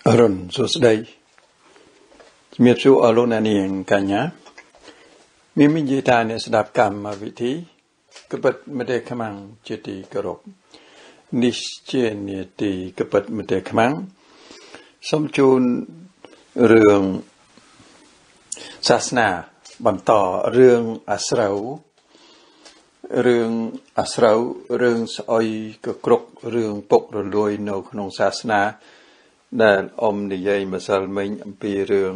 อรุณสุดใดมีชูอารมณ์นี้กันยะมีมิจิตาเนี่ยสดับกรรมวิธีกบฏไม่ได้ขมังจิตกรบนิชเจเนติกบฏไม่ได้ขมังสมจูนเรื่องศาสนาบรรต่อเรื่องอัสราเรื่องอัสราเรื่องสอยกกรกเรื่องปกรวยในขนมศาสนาได้นิยายมาสลมิงปีเรื่อง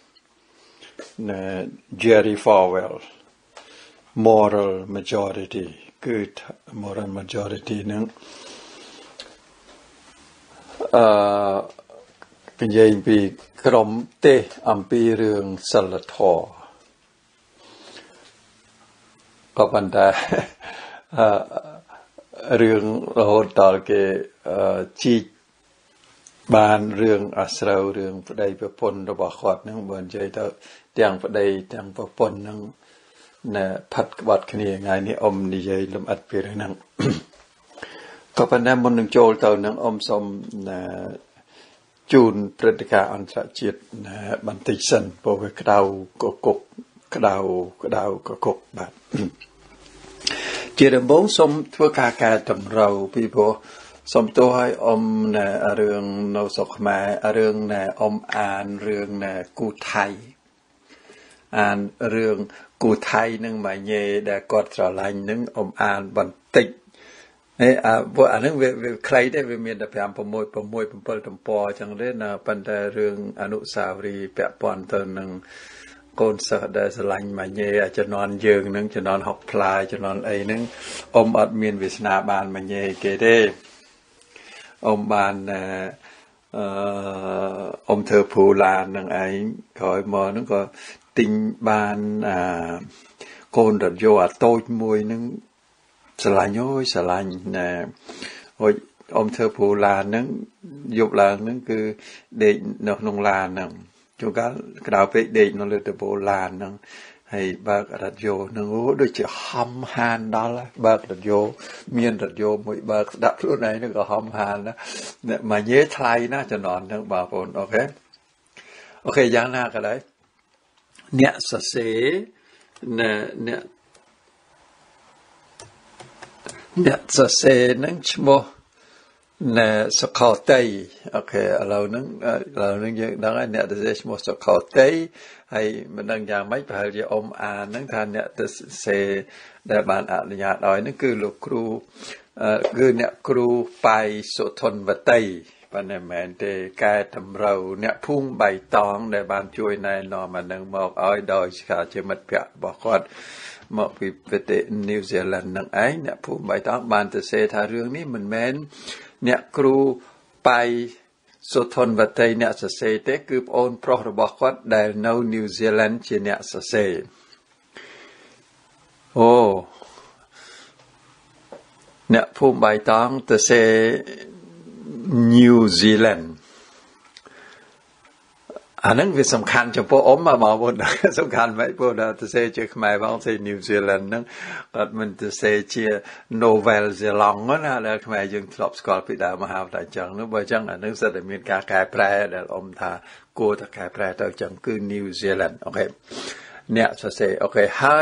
เจอร์รี่ฟาวเวล moral majority good moral majority นั้นเป็นยัยปีกรมเตอัมปีเรื่องสลัดทอก็บรรดาเรื่องโหดต่อเกจีบานเรื่องอัสราเรื่องประเดี๋ยวปนระบาดขวดนั่งบนใจเท่าเตียงประเดี๋ยวเตียงปนนั่งเนี่ยพัดวัดขณีไงนี่นิยายลมอัดเปรนั่งก็เป็นแนวมนหนึ่งโจลเต่านั่งสมจูนประดิษฐ์อันตรจิตบันติสันโปรเวกดาวกดาวกกบัดเจริญบงสมทั่วกาการจำเราพี่โบสมตัวให้เรื่องนสกมาเรื่องอ่านเรื่องกูไทยอ่านเรื่องกูไทยนึงหมายเย่ได้กอดสลายนึงอ่านบันติพวกอันนั้นใครได้เมียนแต่พยายามประมวยเป็นเปิลตำปอจังเลยนะปัญหาเรื่องอนุสาวรีย์แปะปอนตัวนึงโกนสะได้สลายหมายเย่จะนอนเยิงนึงจะนอนหอกพลายจะนอนไอ้นึงอัดเมียนวิสนาบานหมายเย่เกเดบานเธอผูลานนั่งไอ้คอยมอนึงก็ติงบานโกนดัดโยโต้มวยนึงสลายโย่สลายนะโอ้ยเธอผูลานนึงยุบลานนึงคือเด็กนงลานนั่งจุกกระดาษไปเด็กนเลยแต่โบลานนั่งให้บากรัดโยนึงโอ้ด้วยจะหำหานดอลละบากรัดโยเมียนรัดโยมวยบากดับรุ่นไหนนึงก็หำหานนะเนี่ยมาเย้ไทยน่าจะนอนทั้งบาปนโอเคย่างหน้าก็ได้เนี่ยสเสเนี่ยสเสนั่งชโมเนี่ยสกอตเตยโอเคเรานั่งยังดังเนี่ยจะชโมสกอตเตยให้มันดังอย่างไม่พอจะอ่านนั่งทานเนี่ยจะเสได้บานอนุญาตเอานั่นคือลูกครูคือเนี่ยครูไปสุทนวัตยปันแมนเตกายทำเราเนี่ยพุ่งใบตองได้บานช่วยนายนอมันนั่งบอกเอาดอยขาเจมัดเปียบอกว่าหมอกพิเศษนิวซีแลนด์นั่งไอ้เนี่ยพุ่งใบตองบานจะเสถาเรื่องนี้มันแมนเนี่ยครูไปสุทนวัตยเนี่ยจะเสเตคือโอนเพราะบอกว่าได้ในนิวซีแลนด์เจเนี่ยจะเสโอ้เนี่ยพุ่งใบตองจะเสนิวซีแลนด์อันนั้นเป็นสำคัญเฉพาะมาบอกว่าสำคัญไหมพวกเราจะเสเจอขมายบ้างเสนิวซีแลนด์นั่งก็มันจะเสเจอโนเวลซีแลนด์นะแล้วขมายยังทลบสกอลพิดามหาวิทยาลัยจังนึกว่าจังอันนั้นแสดงมีการแก้แปรแล้วท่ากูจะแก้แปรตัวจังคือนิวซีแลนด์โอเคเนี่ยจะเสโอเคให้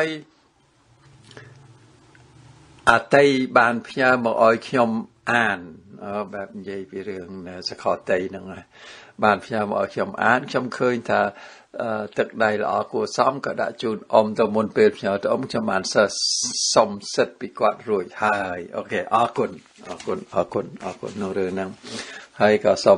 อาตัยบานพยามาอ้อยขยมอ่านแบบใหญ่ไปเรื่องสกอตเตยนั่งไงบานพยามาอ้อยขยมอ่านชมเคยถ้าตึกใดละอกูซ้อมก็ได้จูนตัวมนเปิดพยาตัวจะมันสมเสร็จปีกวาดรวยให้โอเคอากุนนเรื่องนั้นให้ก็สม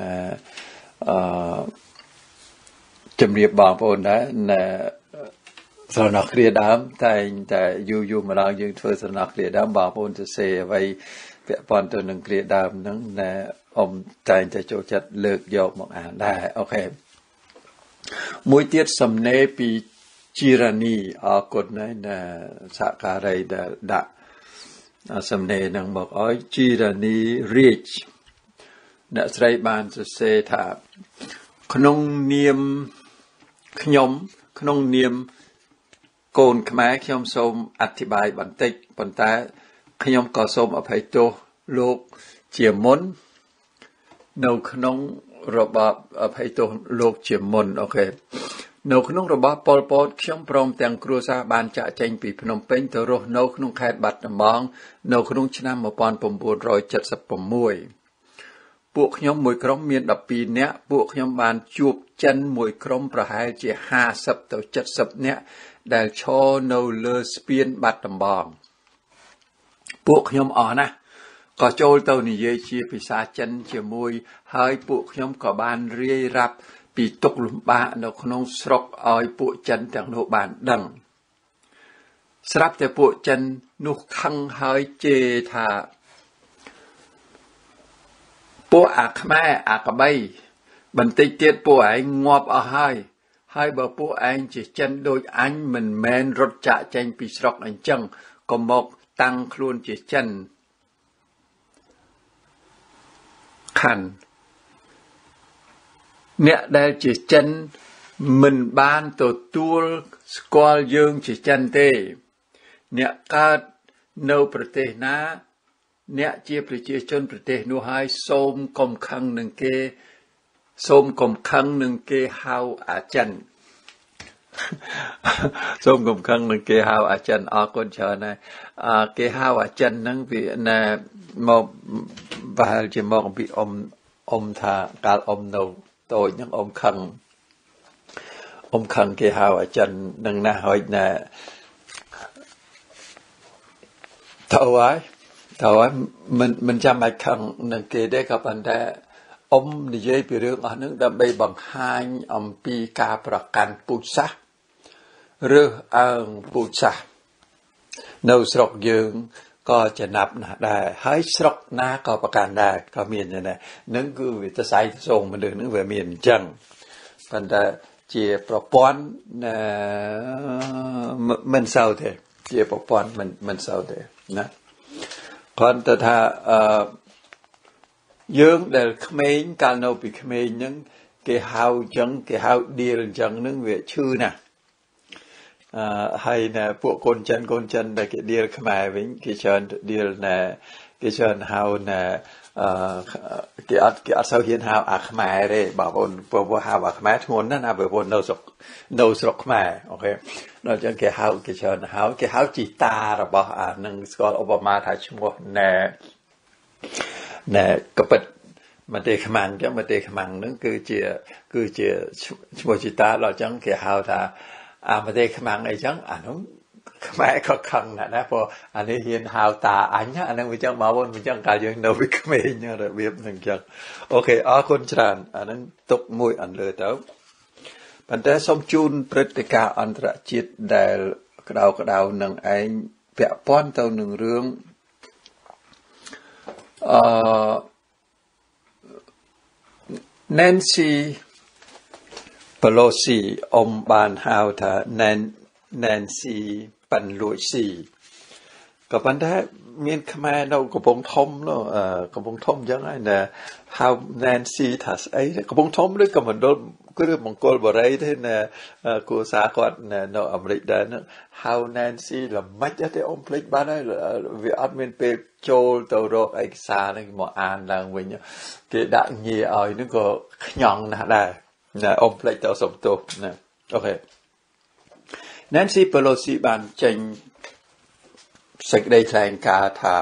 จำเรียบบางปนได้สนักเรียดามแต่อยู่มาแล้วยังช่วยสนักเรียดามบางคนจะเสไว้เปียปอนตัวหนึ่งเรียดามนั้นใจจะโจจัดเลิกยกมองอ่านได้โอเคมวยเทียดสำเนปีจีรานีกฎนั้นสาการอะไรดะสำเนนังบอกจีรานีริชเนี่ยใส่บานจะเสถาขนมเนียมขยมขนมเนียมโกนขมายขยมสมอธิบายบันทึกปัญตาขยมก่อสมอภัยโตโลกเจียมมน นขนมระบอบอภัยตัวโลกเจียมมนโอเคនៅក្នុងរបបប៉ុលពតខ្ញុំព្រមទាំងគ្រួសារបានចាក់ចែងពីភ្នំពេញទៅរស់នៅក្នុងខេត្តបាត់ដំបងនៅក្នុងឆ្នាំ1976ពួកខ្ញុំមួយក្រុមមាន12នាក់ពួកខ្ញុំបានជួបចិនមួយក្រុមប្រហែលជា50ទៅ70នាក់ដែលឈរនៅលើស្ពានបាត់ដំបងពួកខ្ញុំអស់ណាស់ក៏ចូលទៅនិយាយជាភាសាចិនជាមួយហើយពួកខ្ញុំក៏បានរាយរាប់ពីទុកលំបាកនៅក្នុងស្រុកឲ្យពួកចិនទាំងនោះបានដឹងស្រាប់តែពួកចិននោះខឹងហើយជេរថាពួកអាខ្មែរអាកបីបន្តិចទៀតពួកឯងងាប់អស់ហើយបើពួកឯងជាចិនដូចអញមិនមែនរត់ចាក់ចេញពីស្រុកអញ្ចឹងក៏មកតាំងខ្លួនជាចិនខាន់អ្នកដែលជាចិនមិនបានទទួលស្គាល់យើងជាចិនទេអ្នកកើតនៅប្រទេសណាអ្នកជាប្រជាជនប្រទេសនោះហើយសូមកុំខឹងនឹងគេហៅអាចិនសូមកុំខឹងនឹងគេហៅអាចិនអរគុណច្រើនណាស់គេហៅអាចិនហ្នឹងវាណាមកប្រហែលជាមកអំពីអ៊ំថាកាលអ៊ំនៅតូចហ្នឹងអ៊ំខឹងគេហៅអាចិននឹងណាស់ហើយណាទៅហើយមិនចាំបាច់ខឹងនឹងគេទេក៏ប៉ុន្តែអ៊ំនិយាយពីរឿងអស់ហ្នឹងដើម្បីបង្ហាញអំពីការប្រកាន់ពូជសាសន៍ឬអើងពូជសាសន៍នៅស្រុកយើងក៏ចំណាប់ណាស់ដែរហើយស្រុកណាក៏ប្រកាន់ដែរក៏មានដែរនឹងគឺវិទ្យាសាស្ត្រសូមមនុស្សហ្នឹងវាមានអញ្ចឹងប៉ុន្តែជាប្រព័ន្ធមិនសូវទេជាប្រព័ន្ធមិនសូវទេណាគាត់ទៅថាយើងដែលក្មេងកាលនៅពីក្មេងហ្នឹងគេហៅអញ្ចឹងគេហៅឌីលអញ្ចឹងហ្នឹងវាឈឺណាស់ហើយណាពួកកូនចិនដែលគេឌីលខ្មែរវិញគេច្រើនឌីលណាគេច្រើនហៅណាគេអត់សូវហ៊ានហៅអាខ្មែរទេបងប្អូនព្រោះហៅអាខ្មែរធ្ងន់ណាស់ណាបងប្អូននៅស្រុកខ្មែរអូខេដល់ចឹងគេច្រើនគេហៅជីតារបស់អានឹងស្គាល់ឧបមាថាឈ្មោះណែកពិតមតេខ្មាំងចឹងមតេខ្មាំងហ្នឹងគឺជាឈ្មោះជីតាដល់ចឹងគេហៅថាមតេខ្មាំងអីចឹងអានោះខ្មែរក៏ខឹងណាស់ព្រោះអានេះហ៊ានហៅតាអញអាហ្នឹងវាចឹងបងប្អូនវាចឹងកាលយើងនៅពីក្មេងរបៀបហ្នឹងចឹងអូខេអរគុណច្រើនអាហ្នឹងទុកមួយអន្លើទៅប៉ុន្តែសូមជូនព្រឹត្តិការណ៍អន្តរជាតិដែលក្តៅនឹងឯងពាក់ព័ន្ធទៅនឹងរឿងNancy Pelosi បានហៅថា Nancy ប៉ាន់លួចស៊ីក៏ប៉ុន្តែមានខ្មែរនៅកំពង់ធំនោះកំពង់ធំចឹងហើយណាហៅ Nancy ថាស្អីកំពង់ធំឬក៏មណ្ឌលគឺមង្គលបុរីទេណាគូសាគាត់នៅអាមេរិកដែរហៅ Nancy ល្មិចទេអ៊ំភ្លេចបានហើយវាអត់មានពេលចូលទៅរកឯកសារហ្នឹងមកអានឡើងវិញគេដាក់ងារឲ្យហ្នឹងក៏ខ្ញងណាស់ដែរណាអ៊ំភ្លេចទៅសុំទោសណាអូខេ Nancy Pelosi បានចេញសេចក្តីថ្លែងការណ៍ថា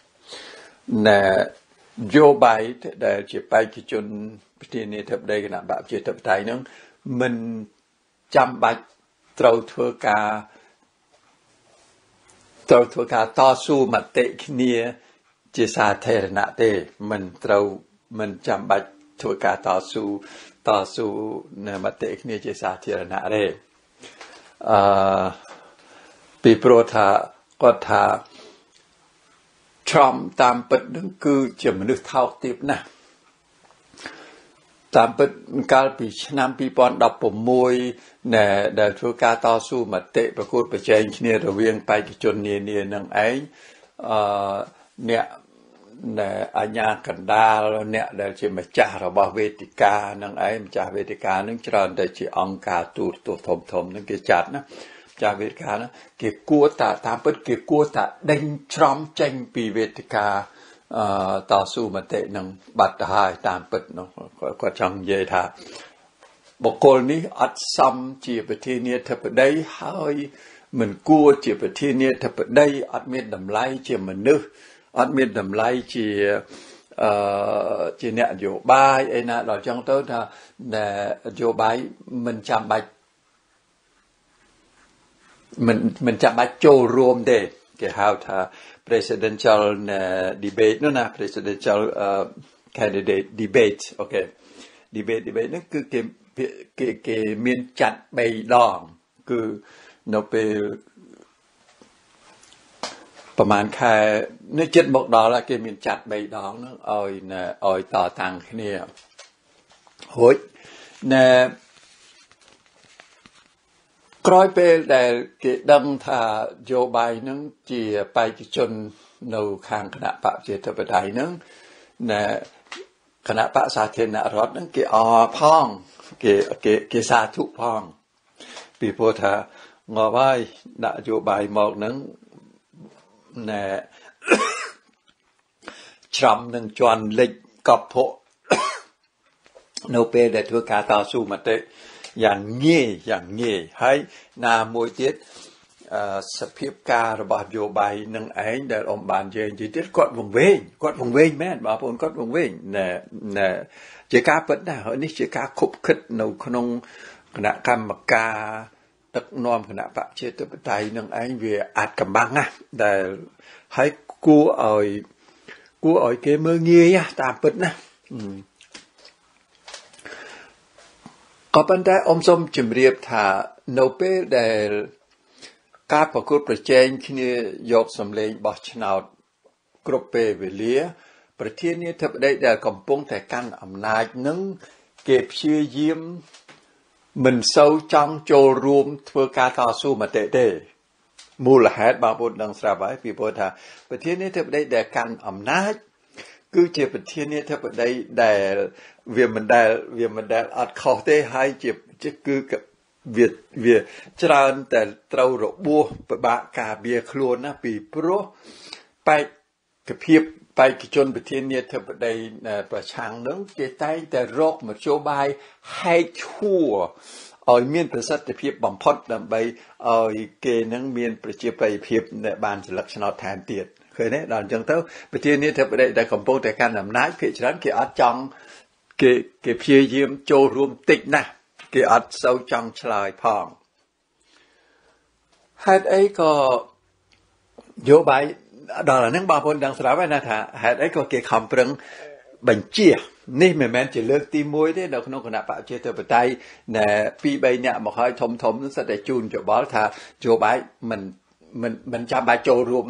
Joe Biden ដែលជាបេក្ខជនប្រធានាធិបតីគណៈបកប្រជាធិបតេយ្យហ្នឹងមិនចាំបាច់ត្រូវធ្វើការតស៊ូមតិគ្នាជាសាធារណៈទេមិនចាំបាច់ធ្វើការតស៊ូមតិគ្នាជាសាធារណៈទេពីព្រោះថាគាត់ថាTrump តាមពិតនឹងគឺជាមនុស្សថោកទាបណាស់តាមពិតកាលពីឆ្នាំ2016ដែលធ្វើការតស៊ូមតិប្រកួតប្រជែងគ្នារវាងបេក្ខជននានានឹងឯងអ្នកអាជ្ញាកណ្ដាលអ្នកដែលជាម្ចាស់របស់វេទិកានឹងឯងម្ចាស់វេទិកានឹងច្រើនតែជាអង្គការទូតទស្សន៍ធំនឹងគេចាត់ណាចាវេទិកាណាគេគួរតាមពិតគេគួរតែដេញច្រំចេញពីវេទិកាต่อสู้มติនឹងបាត់ទៅហើយតាមពិតនោះគាត់ចង់និយាយថាបុគ្គលនេះអត់សមជាប្រធានាធិបតីហើយមិនគួរជាប្រធានាធិបតីអត់មានតម្លៃជាមនុស្សអត់មានតម្លៃជាអ្នកនយោបាយអីណាដល់ចឹងទៅថានយោបាយមិនចាំបាច់មិនចាំបាច់ចូលរួមទេគេហៅថា presidential debate នោះណា presidential candidate debate អូខេ debate នេះគឺគេមានចាត់3ដងគឺនៅពេលប្រហែលខែនេះចិត្តមកដល់ហើយគេមានចាត់3ដងហ្នឹងឲ្យតតាំងគ្នារួចក្រោយពេលដែលគេដឹងថាយោបាយនឹងជាបេក្ខជននៅខាងគណៈបព្វជិតបតីនឹងគណៈបក្សសាធារណរដ្ឋនឹងគេអរផងគេសាធុផងពីព្រោះថាងល់ហើយដាក់យោបាយមកនឹងច្រំនឹងជន់លិចកប់ភក់នៅពេលដែលធ្វើការតស៊ូមតិយ៉ាងងាយហើយណាមួយទៀតសភាពការរបស់នយោបាយនឹងឯងដែលបាននិយាយទៀតគាត់វង្វេងមែនបងប្អូនគាត់វង្វេងជាការពិតណាស់ហើយនេះជាការខុបខិតនៅក្នុងគណៈកម្មការដឹកនាំគណៈបព្វជិតបតីនឹងឯងវាអាចកំបាំងណាស់ដែលហើយគួរឲ្យគេមើលងាយតាមពិតណាក៏ប៉ុន្តែសូមជម្រាបថានៅពេលដែលការប្រកួតប្រជែងគ្នាយកសម្លេងបោះឆ្នោតគ្រប់ពេលវេលាប្រធានាធិបតីដែលកំពុងតែកាន់អំណាចនឹងគេព្យាយាមមិនសូវចង់ចូលរួមធ្វើការតស៊ូមតិទេមូលហេតុបងប្អូនដឹងស្រាប់ហើយពីព្រោះថាប្រធានាធិបតីដែលកាន់អំណាចគឺជាប្រធានាធិបតីដែលវាមិនដែលអត់ខុសទេហើយគឺវាច្រើនតែត្រូវរបួសពិបាកការពារខ្លួនណាពីព្រោះបេក្ខជនប្រធានាធិបតីប្រឆាំងនឹងគេតែងតែរកមធ្យោបាយហែកឈួរឲ្យមានប្រសិទ្ធភាពបំផុតដើម្បីឲ្យគេនឹងមានប្រជាប្រិយភាពបានសិលឹកឆ្នោតថែមទៀតឃើញទេដល់អញ្ចឹងទៅប្រធានាធិបតីដែលកំពុងតែកាន់អំណាចភាគច្រើនគេអត់ចង់គេព្យាយាមចូលរួមតិចណាស់គេអត់សូវចង់ឆ្លើយផងហេតុអីក៏យោបាយដល់អានឹងបងប្អូនដឹងស្រាប់ហើយណាថាហេតុអីក៏គេខំប្រឹងបញ្ជានេះមិនមែនជាលើកទី1ទេនៅក្នុងគណៈបព្វជិតបតី2-3នាក់មកហើយធំនឹងសិតតែជូនយោបល់ថាយោបាយមិនចាំបាច់ចូលរួម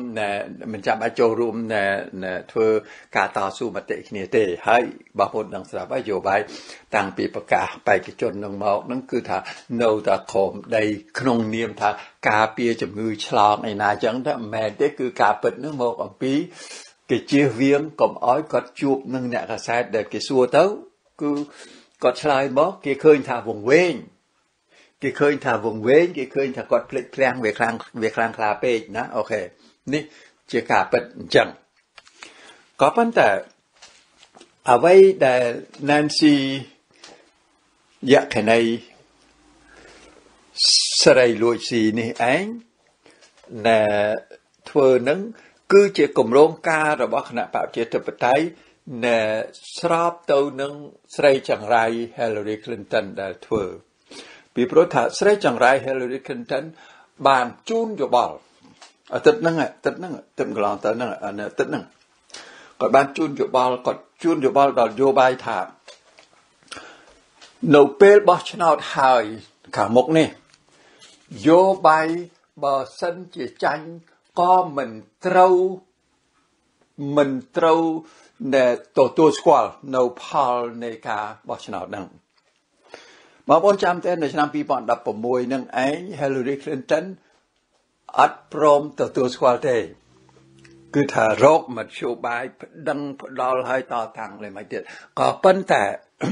ធ្វើការតស៊ូមតិគ្នាទេហើយបងប្អូនដឹងស្រាប់ហើយយោបាយតាំងពីប្រកាសបេក្ខជននឹងមកនឹងគឺថានៅតែក្រោមដីក្នុងនាមថាការពារជំងឺឆ្លងឯណាចឹងតែមិនមែនទេគឺការពិតនឹងមកអំពីគេជៀសវាងកុំឲ្យគាត់ជួបនឹងអ្នកកាសែតដែលគេសួរទៅគឺគាត់ឆ្លើយមកគេឃើញថាវង្វេងគេឃើញថាគាត់ភ្លេចភ្លាំងវាខ្លាំងខ្លាពេកណាអូខេនេះជាការពិតអញ្ចឹងក៏ប៉ុន្តែអ្វីដែល Nancy យកណៃស្រីលួចស៊ីនេះឯងធ្វើនឹងគឺជាគម្រោងការរបស់គណៈបព្វជិតបតីស្របទៅនឹងស្រីចង្រៃ Hillary Clinton ដែលធ្វើពីព្រោះថាស្រីចង្រៃ Hillary Clinton បានជូនយោបល់អាទិត្យហ្នឹងកន្លងទៅហ្នឹងអាទិត្យហ្នឹងគាត់បានជូនយោបល់ដល់យោបាយថានៅពេលបោះឆ្នោតហើយខាងមុខនេះយោបាយបើសិនជាចាញ់ក៏មិនត្រូវទទួលស្គាល់នៅផលនៃការបោះឆ្នោតហ្នឹងបងប្អូនចាំតែនៅឆ្នាំ2016នឹងឯង Hillary Clinton អត់ព្រមទទួលស្គាល់ទេគឺថារកមធ្យោបាយប្តឹងផ្ដាល់ឲ្យតតាំងเลยមិនទៀតក៏ប៉ុន្តែ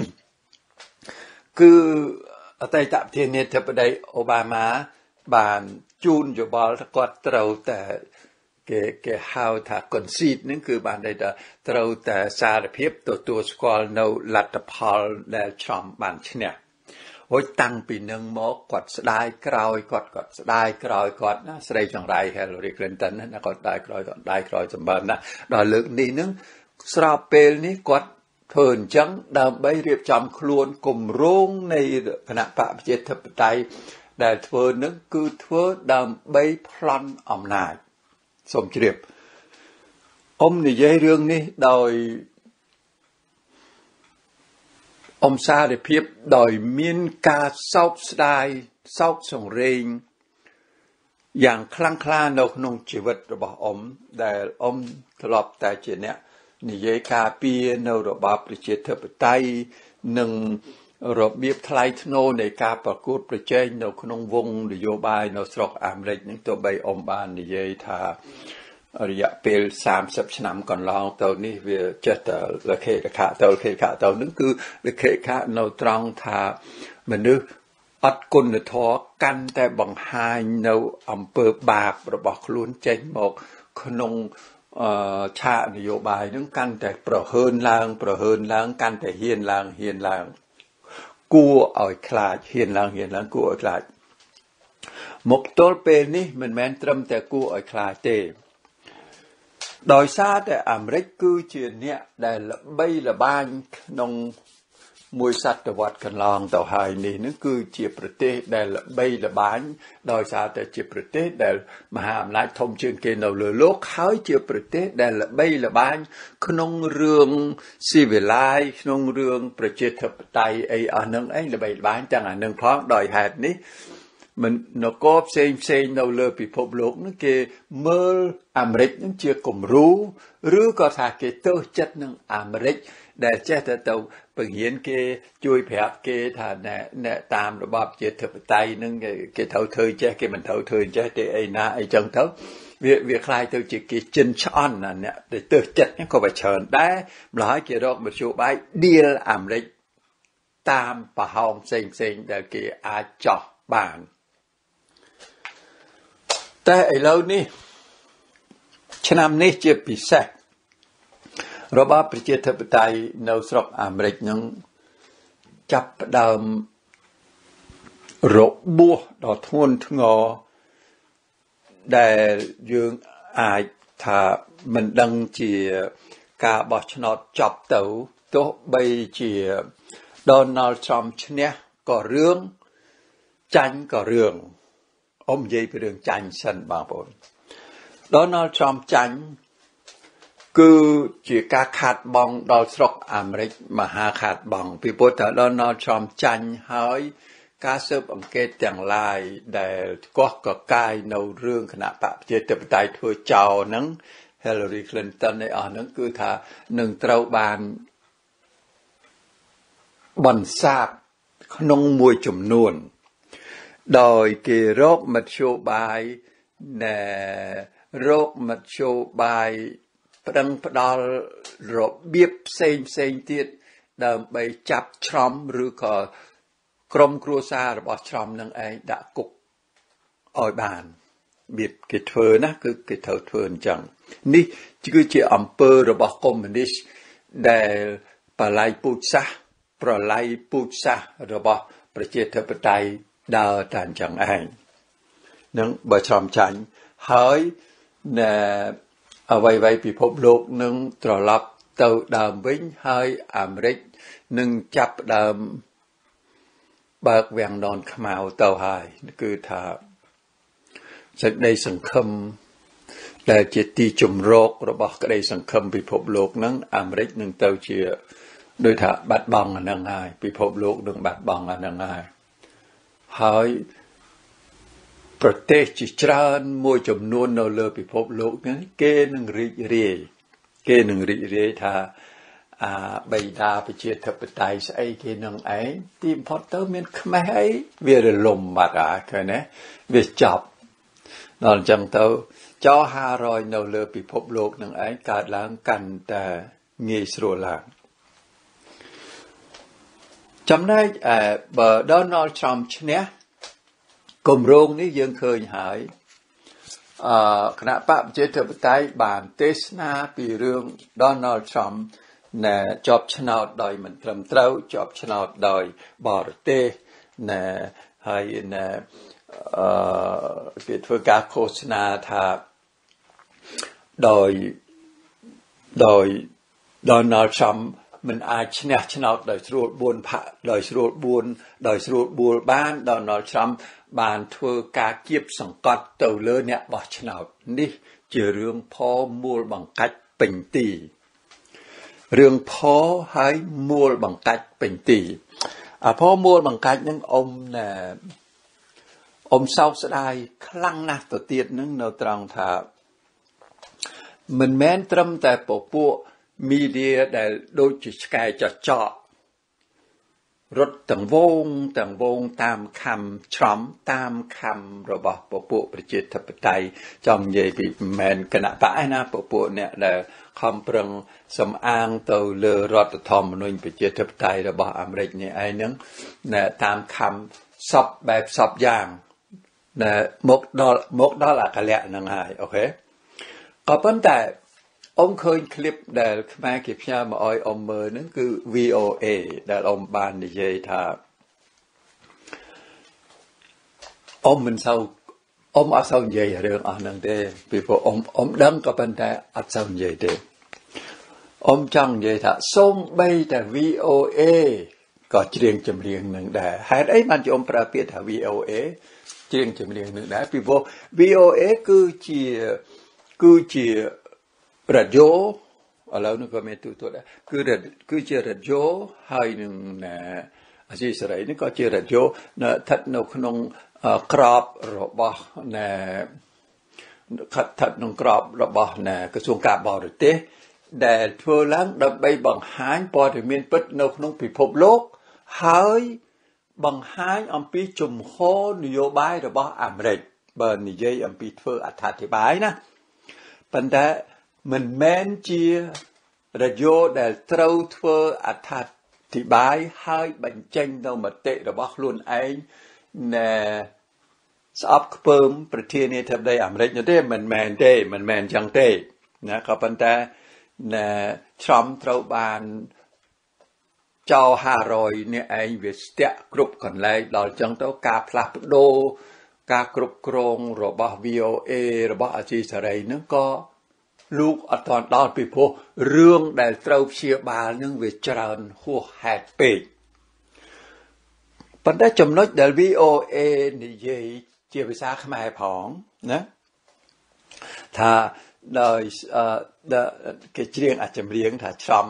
គឺអតីតប្រធានាធិបតីអូបាម៉ាបានជូនយោបល់ថាគាត់ត្រូវតែគេហៅថា concede ហ្នឹងគឺបានន័យថាត្រូវតែសារភាពទទួលស្គាល់នៅលទ្ធផលដែលឆ្លំបានឈ្នះហូចតាំងពីនឹងមកគាត់ស្ដាយក្រោយគាត់ស្ដាយក្រោយគាត់ណាស្រីចង្រៃ Hillary Clinton ណាគាត់ស្ដាយក្រោយសម្បើមណាដល់លើកនេះនឹងស្របពេលនេះគាត់ធ្វើអញ្ចឹងដើម្បីរៀបចំខ្លួនគម្រោងនៃគណៈបកប្រជាធិបតេយ្យដែលធ្វើនឹងគឺធ្វើដើម្បីប្លន់អំណាចសូមជ្រាបនិយាយរឿងនេះដោយសារភាពដោយមានការសោកស្ដាយសោកសង្រេងយ៉ាងខ្លាំងក្លានៅក្នុងជីវិតរបស់ដែលធ្លាប់តែជាអ្នកនិយាយការពារនៅរបបប្រជាធិបតេយ្យនិងរបៀបថ្លៃថ្នូរនៃការប្រកួតប្រជែងនៅក្នុងវងនយោបាយនៅស្រុកអាមេរិកនេះទោះបីបាននិយាយថារយៈពេល30ឆ្នាំកន្លងទៅនេះវាចេះតែលខិខទៅនឹងគឺលខិខនៅត្រង់ថាមនុស្សអត់គុណធម៌កាន់តែបង្ហាញនៅអំពើបាបរបស់ខ្លួនចេញមកក្នុងឆាកនយោបាយនឹងកាន់តែប្រហើនឡើងកាន់តែហ៊ានឡើងគួរឲ្យខ្លាចហ៊ានឡើងគួរឲ្យខ្លាចមកទល់ពេលនេះមិនមែនត្រឹមតែគួរឲ្យខ្លាចទេដោយសារតែអាមេរិកគឺជាអ្នកដែលល្បីល្បាញក្នុងមួយសតវត្សកន្លងទៅហើយនេះនឹងគឺជាប្រទេសដែលល្បីល្បាញដោយសារតែជាប្រទេសដែលមហាអំណាចធំជាងគេនៅលើโลกហើយជាប្រទេសដែលល្បីល្បាញក្នុងរឿងស៊ីវិល័យក្នុងរឿងប្រជាធិបតេយ្យអីអស់នឹងល្បីល្បាញទាំងអានឹងផងដោយហេតុនេះមិននគរផ្សេងនៅលើពិភពលោកនឹងគេមើលអាមេរិកនឹងជាគំរូឬក៏ថាគេទៅចិត្តនឹងអាមេរិកដែលចេះតែទៅបង្រៀនគេជួយប្រាប់គេថាអ្នកតាមរបបជាធិបតេយ្យនឹងគេត្រូវធ្វើចេះគេមិនត្រូវធ្វើចេះទេអីណាអីចឹងទៅវាคล้ายទៅជាគេចិនឆ្អន់ណាអ្នកទៅចិត្តហ្នឹងក៏វាច្រើនដែរម្ល៉េះគេរកមធ្យោបាយ deal អាមេរិកតាមប្រហោងផ្សេងដែលគេអាចចោះបានតែឥឡូវនេះឆ្នាំនេះជាពិសេសរបបប្រជាធិបតេយ្យនៅស្រុកអាមេរិកនឹងចាប់ផ្ដើមរបួសដ៏ធ្ងន់ធ្ងរដែលយើងអាចថាមិនដឹងជាការបោះឆ្នោតចប់ទៅទោះបីជា Donald Trump ឈ្នះក៏រឿងចាញ់ក៏រឿងនិយាយពីរឿងចាញ់សិនបងប្អូន Donald Trump ចាញ់គឺជាការខាតបង់ដល់ស្រុកអាមេរិកមហាខាតបង់ពីព្រោះថា Donald Trump ចាញ់ហើយការស៊ើបអង្កេតទាំងឡាយដែលកោះកកាយនៅរឿងគណៈបកប្រជាធិបតេយ្យធ្វើចោលហ្នឹង Hillary Clinton ឯអស់ហ្នឹងគឺថានឹងត្រូវបានបន្សាបក្នុងមួយចំនួនដោយគេរកមធ្យោបាយប្រឹងផ្ដាល់របៀបផ្សេងទៀតដើម្បីចាប់ឆ្លំឬក៏ក្រុមគ្រួសាររបស់ឆ្លំនឹងឯងដាក់គុកឲ្យបានបៀបគេធ្វើណាគឺគេត្រូវធ្វើអញ្ចឹងនេះគឺជាអំពើរបស់កុម្មុយនីសដែលប្រឡាយពូជសាសន៍របស់ប្រជាធិបតេយ្យដើរតែអញ្ចឹងឯងនឹងបើឆ្លំចាញ់ហើយអ្វីពិភពលោកនឹងត្រឡប់ទៅដើមវិញហើយអាមេរិកនឹងចាប់ដើមបើកវាំងននខ្មៅទៅហើយគឺថាសេចក្តីសង្ឃឹមដែលជាទីជំរករបស់ក្តីសង្ឃឹមពិភពលោកនឹងអាមេរិកនឹងទៅជាដូចថាបាត់បង់អានឹងហើយពិភពលោកនឹងបាត់បង់អានឹងហើយប្រទេសជាច្រើនមួយចំនួននៅលើពិភពលោកនេះគេនឹងរីករាយថាបិតាប្រជាធិបតេយ្យស្អីគេនឹងឯងទីបំផុតទៅមានខ្មេះអីវារលំបាត់ឃើញទេវាចប់ដល់អញ្ចឹងទៅចោ500នៅលើពិភពលោកនឹងឯងកើតឡើងកាន់តែងាយស្រួលឡើងចំណែកបើ Donald Trump ឈ្នះគម្រោងនេះយើងឃើញហើយคณะปะเจตปไตยบานเทศนาปีเรื่องโดนัลด์ทรัมป์นะจอบชนะโดยมันตรมเต้าจอบชนะโดยบาร์เต้นะให้นะเกิดធ្វើការโฆษณาថាโดยโดนัลด์ทรัมป์มันอาจชนะชนะโดยสรุปบุญพระโดยสรุปบุญโดยสรุปบุญบ้านโดนัลด์ทรัมป์บ้านធ្វើការគៀបសង្កត់ទៅលើអ្នកបោះឆ្នោតនេះជារឿងផលមូលបង្កាច់ពេញទីរឿងផលហើយមូលបង្កាច់ពេញទីផលមូលបង្កាច់នឹងអ៊ំសោកស្ដាយខ្លាំងណាស់ទៅទៀតនឹងនៅត្រង់ថាមិនមែនត្រឹមតែពពួកមីឌាដែលដូចជាឆ្កែចចករត់ទាំងវងតាមខំច្រំតាមខំរបស់ពពួកប្រជាធិបតេយ្យចង់និយាយពីមិនមែនគណៈបកឯណាពពួកអ្នកដែលខំប្រឹងសំអាងទៅលើរដ្ឋធម្មនុញ្ញប្រជាធិបតេយ្យរបស់អាមេរិកនេះឯងហ្នឹងតាមខំសពបែបសពយ៉ាងមកដល់អកលៈហ្នឹងហើយអូខេក៏ប៉ុន្តែអង្គឃើញคลิปដែលខ្មែរគេផ្ញើមកឲ្យអ៊ំមើលហ្នឹងគឺ VOA ដែលអ៊ំបាននិយាយថាអ៊ំមិនសូវអ៊ំអត់សូវនិយាយរឿងអស់ហ្នឹងទេពីព្រោះអ៊ំដឹងក៏ប៉ុន្តែអត់សូវនិយាយទេអ៊ំចង់និយាយថាសូម្បីតែ VOA ក៏ច្រៀងចម្រៀងនឹងដែរហេតុអីបានជាអ៊ំប្រើពាក្យថា VOA ច្រៀងចម្រៀងនឹងដែរពីព្រោះ VOA គឺជារ៉ាឌីអូឥឡូវនេះក៏មានទូទៅដែរគឺជារ៉ាឌីអូហើយនឹងអាស៊ីសេរីនេះក៏ជារ៉ាឌីអូស្ថិតនៅក្នុងក្របរបស់ស្ថិតក្នុងក្របរបស់ក្រសួងការបរទេសដែលធ្វើឡើងដើម្បីបង្ហាញព័ត៌មានពិតនៅក្នុងពិភពលោកហើយបង្ហាញអំពីជំហរនយោបាយរបស់អាមេរិកបើនិយាយអំពីធ្វើអត្ថាធិប្បាយណាប៉ុន្តែមិនមែនជារយៈដែលត្រូវធ្វើអត្ថាធិប្បាយហើយបញ្ចេញនៅមតិរបស់ខ្លួនឯងស្អប់ខ្ពើមប្រធានាធិបតីអាមេរិកនោះទេមិនមែនចឹងទេណាក៏ប៉ុន្តែTrumpត្រូវបានចោល500នេះឯងវាស្ទាក់គ្រប់កន្លែងដល់ចឹងទៅការផ្លាស់ប្ដូរការគ្រប់គ្រងរបស់ VOA របស់អាស៊ីសេរីហ្នឹងក៏លោកអត់ទាន់ដល់ពីព្រោះរឿងដែលត្រូវព្យាបាលនឹងវាច្រើនហួសហេតុពេកប៉ុន្តែចំណុចដែល VOA និយាយជាភាសាខ្មែរផងណាថាដោយគេច្រៀងចម្រៀងថាឆ្លំ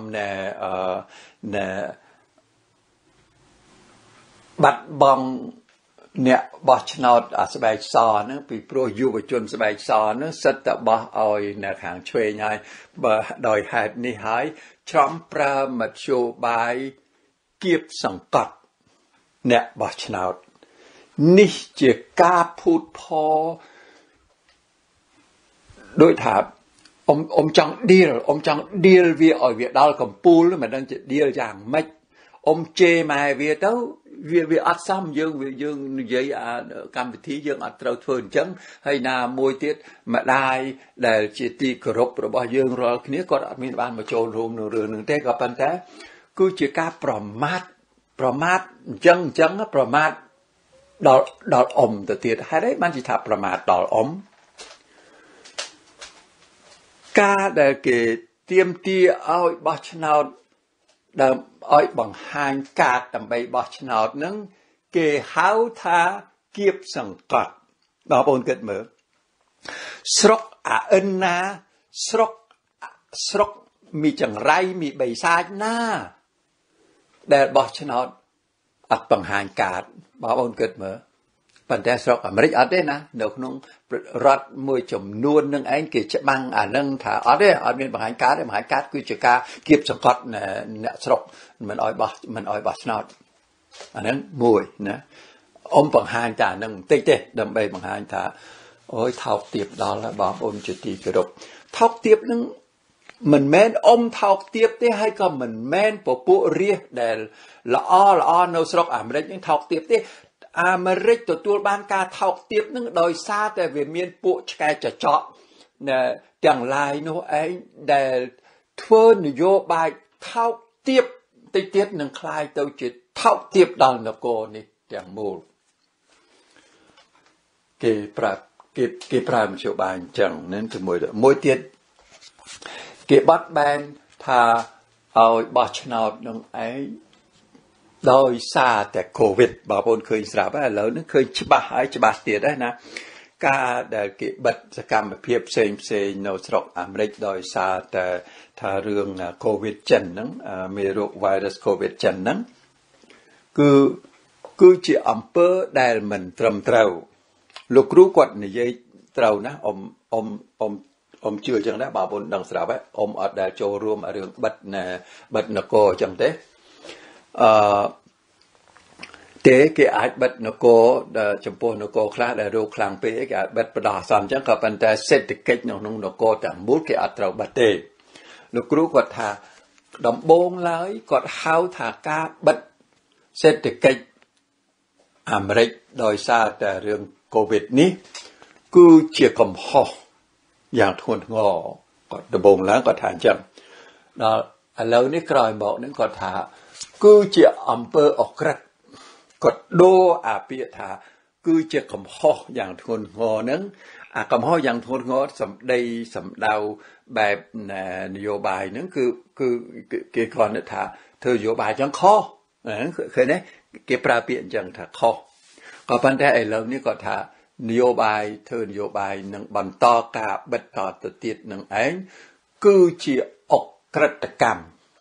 បាត់បង់អ្នកបោះឆ្នោតស្បែកសហ្នឹងពីព្រោះយុវជនស្បែកសហ្នឹងសិតតែបោះឲ្យនៅខាងឆ្វេងហើយបើដោយហេតុនេះហើយឆ្លំប្រើមធ្យោបាយគៀបសង្កត់អ្នកបោះឆ្នោតនេះជាការភូតផលដោយថាអ៊ំចង់ deal វាឲ្យវាដល់កំពូលមិនដឹងជា deal យ៉ាងម៉េចអ៊ំជេរម៉ែវាទៅវាអត់សមយើងនិយាយកម្មវិធីយើងអត់ត្រូវធ្វើអញ្ចឹងហើយណាមួយទៀតម្ដាយដែលជាទីគោរពរបស់យើងរាល់គ្នាគាត់អត់មានបានមកចូលរួមនៅរឿងហ្នឹងទេក៏ប៉ុន្តែគឺជាការប្រមាថអញ្ចឹងប្រមាថដល់អ៊ំទៅទៀតហេតុអីបានជាថាប្រមាថដល់អ៊ំការដែលគេទាមទារឲ្យបោះឆ្នោតដើម្បីឲ្យបង្ហាញកាតដើម្បីបោះឆ្នោតហ្នឹងគេហៅថាគៀបសង្កត់បងប្អូនគិតមើលស្រុកអាអិនណាស្រុកមីចង្រៃមីបិសាចណាដែលបោះឆ្នោតអត់បង្ហាញកាតបងប្អូនគិតមើលប៉ុន្តែស្រុកអាមេរិកអត់ទេណានៅក្នុងរដ្ឋមួយចំនួននឹងឯងគេច្បាំងអានឹងថាអត់ទេអត់មានបង្ហាញកាតទេបង្ហាញកាតគឺជាការគៀបសង្កត់អ្នកស្រុកមិនអោយបោះឆ្នោតអានឹងមួយណាអ៊ំបង្ហាញតែអានឹងបន្តិចទេដើម្បីបង្ហាញថាអូយថោកទាបដល់បងប្អូនជាទីគោរពថោកទាបនឹងមិនមែនអ៊ំថោកទាបទេហើយក៏មិនមែនពពួករាជដែលល្អនៅស្រុកអាមេរិកនឹងថោកទាបទេអាមេរិកទទួលបានការថោកទាបនឹងដោយសារតែវាមានពួកឆ្កែចចកទាំងឡាយនោះឯងដែលធ្វើនយោបាយថោកទាបតិចទៀតនឹងคล้ายទៅជាថោកទាបដល់នគរនេះទាំងមូលគេប្រើមធ្យោបាយអញ្ចឹងនឹងមួយទៀតគេបាត់បែនថាឲ្យបោះឆ្នោតនឹងឯងដោយសារតែកូវីដបងប្អូនឃើញស្រាប់ហើយឥឡូវនេះឃើញច្បាស់ហើយច្បាស់ទៀតហើយណាការដែលគេបិទសកម្មភាពផ្សេងនៅស្រុកអាមេរិកដោយសារតែថារឿងកូវីដចិនហ្នឹងមេរោគ virus កូវីដចិនហ្នឹងគឺជាអំពើដែលមិនត្រឹមត្រូវលោកគ្រូគាត់និយាយត្រូវណាអ៊ំជឿអញ្ចឹងដែរបងប្អូនដឹងស្រាប់ហើយអ៊ំអត់ដែលចូលរួមរឿងបិទនគរអញ្ចឹងទេទេគេអាចបិទនគរចំពោះនគរខ្លះដែលរោគខ្លាំងពេកគេអាចបិទបដោះអាសន្នអញ្ចឹងក៏ប៉ុន្តែសេដ្ឋកិច្ចក្នុងនគរទាំងមូលគេអត់ត្រូវបិទទេលោកគ្រូគាត់ថាដំបូងឡើយគាត់ហៅថាការបិទសេដ្ឋកិច្ចអាមេរិកដោយសារតែរឿងកូវីដនេះគឺជាកំហុសយ៉ាងធ្ងន់ធ្ងរគាត់ដំបូងឡើងគាត់ថាអញ្ចឹងដល់ឥឡូវនេះក្រោយមកនឹងគាត់ថាគឺជាអំពើអក្រិតគាត់ដូរអាពាក្យថាគឺជាកំហុសយ៉ាងធ្ងន់ធ្ងរហ្នឹងអាកំហុសយ៉ាងធ្ងន់ធ្ងរសម្ដៅបែបនយោបាយហ្នឹងគឺគេគ្រាន់តែថាធ្វើនយោបាយចឹងខុសឃើញទេគេប្រើពាក្យអញ្ចឹងថាខុសក៏ប៉ុន្តែឥឡូវនេះគាត់ថានយោបាយធ្វើនយោបាយនឹងបន្តការបិទតទៅទៀតនឹងឯងគឺជាអក្រិតកម្ម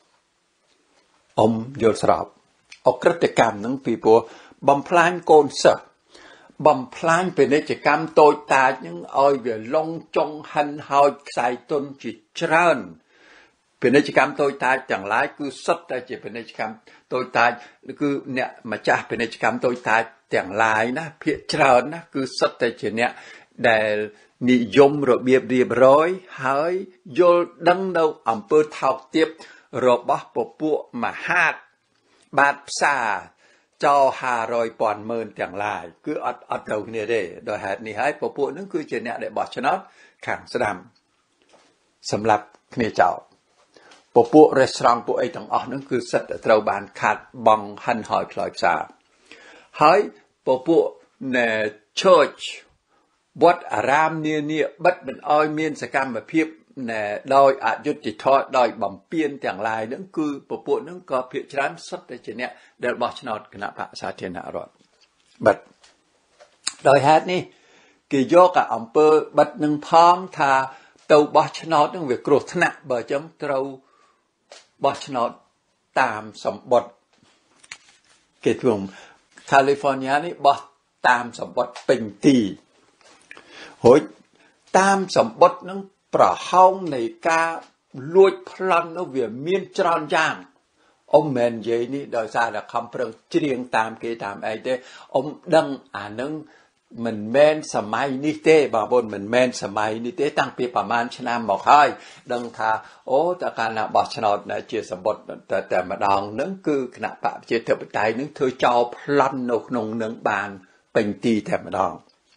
យល់ស្របអក្រិតកម្មនឹងពីព្រោះបំផ្លាញកូនសិស្សបំផ្លាញពាណិជ្ជកម្មតូចតាចនឹងឲ្យវាលងចង់ហិនហោចខ្សែទុនជាច្រើនពាណិជ្ជកម្មតូចតាចទាំងឡាយគឺសុទ្ធតែជាពាណិជ្ជកម្មតូចតាចគឺអ្នកម្ចាស់ពាណិជ្ជកម្មតូចតាចទាំងឡាយណាភាគច្រើនណាគឺសុទ្ធតែជាអ្នកដែលនិយមរបៀបរៀបរយហើយយល់ដឹងនៅអំពើថោកទាបរបស់ពពួកមហាតបាតផ្សារចោ500ពាន់ម៉ឺនទាំងឡាយគឺអត់ត្រូវគ្នាទេដោយហេតុនេះហើយពពួកនឹងគឺជាអ្នកដែលបោះឆ្នោតខាងស្ដាំសម្រាប់គ្នាចោលពពួករេស្តូរ៉ង់ពួកអីទាំងអស់ហ្នឹងគឺសិតតែត្រូវបានខាត់បងហិនហោចផ្លូវផ្សារហើយពពួកchurch វត្តអារាមនានាបិទមិនអោយមានសកម្មភាពដោយអយុត្តិធម៌ដោយបំពានទាំងឡាយហ្នឹងគឺពពួកហ្នឹងក៏ភាគច្រើនសុទ្ធតែជាអ្នកដែលបោះឆ្នោតគណៈបក្សសាធារណរដ្ឋបិទដោយហេតុនេះគេយកអំពើបិទនឹងផងថាទៅបោះឆ្នោតនឹងវាគ្រោះថ្នាក់បើអញ្ចឹងត្រូវបោះឆ្នោតតាមសម្បត្តិគេធ្វើ California នេះបោះតាមសម្បត្តិពេញទីរួចតាមសម្បត្តិនឹងប្រហោងនៃការលួចប្លន់នោះវាមានច្រើនយ៉ាងមិននិយាយនេះដោយសារតែខំប្រឹងច្រៀងតាមគេតាមអីទេដឹងអានឹងមិនមែនសម័យនេះទេបងប្អូនមិនមែនសម័យនេះទេតាំងពីប្រហែលឆ្នាំមកហើយដឹងថាតើកាលណាបោះឆ្នោតជាសម្បត្តិតែម្ដងនឹងគឺគណៈបកប្រជាធិបតេយ្យនឹងធ្វើចោលប្លន់នៅក្នុងនឹងបានពេញទីតែម្ដង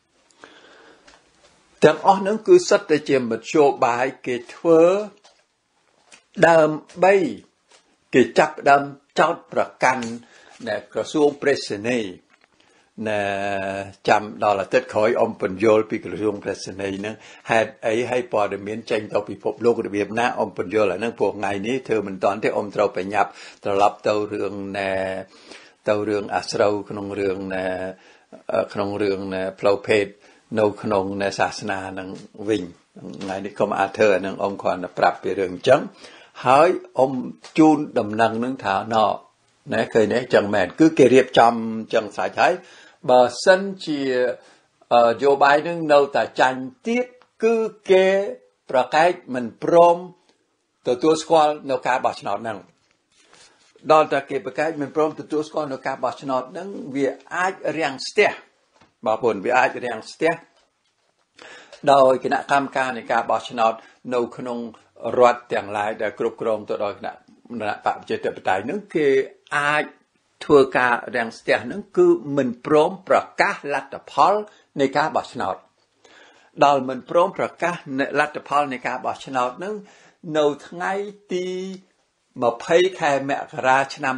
ទាំងអស់នឹងគឺសិតតែជាមធ្យោបាយគេធ្វើដើម្បីគេចាប់ដើមចោតប្រកាន់ក្រសួងប្រេសនីចាំដល់អាទិត្យក្រោយពន្យល់ពីក្រសួងប្រេសនីហ្នឹងហេតុអីឲ្យព័ត៌មានចេញទៅពិភពលោករបៀបណាពន្យល់អាហ្នឹងពួកថ្ងៃនេះធ្វើមិនតាន់ទេត្រូវប្រញាប់ត្រឡប់ទៅរឿងអាស្រូវក្នុងរឿងផ្លូវភេទនៅក្នុងសាសនានឹងវិញថ្ងៃនេះកុំអាចធ្វើអានឹងគ្រាន់តែប្រាប់ពីរឿងអញ្ចឹងហើយជូនដំណឹងនឹងថាឃើញទេចឹងមែនគឺគេរៀបចំចឹងស្រេចហើយបើសិនជាយោបាយនឹងនៅតែចាញ់ទៀតគឺគេប្រកែកមិនព្រមទទួលស្គាល់នៅការបោះឆ្នោតហ្នឹងដល់តែគេប្រកែកមិនព្រមទទួលស្គាល់នៅការបោះឆ្នោតហ្នឹងវាអាចរាំងស្ទះបងប្អូនវាអាចរាំងស្ទះដោយគណៈកម្មការនៃការបោះឆ្នោតនៅក្នុងរដ្ឋទាំងឡាយដែលគ្រប់គ្រងទៅដោយគណៈបកប្រជាធិបតេយ្យនឹងគេអាចធ្វើការរាំងស្ទះហ្នឹងគឺមិនព្រមប្រកាសលទ្ធផលនៃការបោះឆ្នោតដល់មិនព្រមប្រកាសលទ្ធផលនៃការបោះឆ្នោតហ្នឹងនៅថ្ងៃទី20ខែមករាឆ្នាំ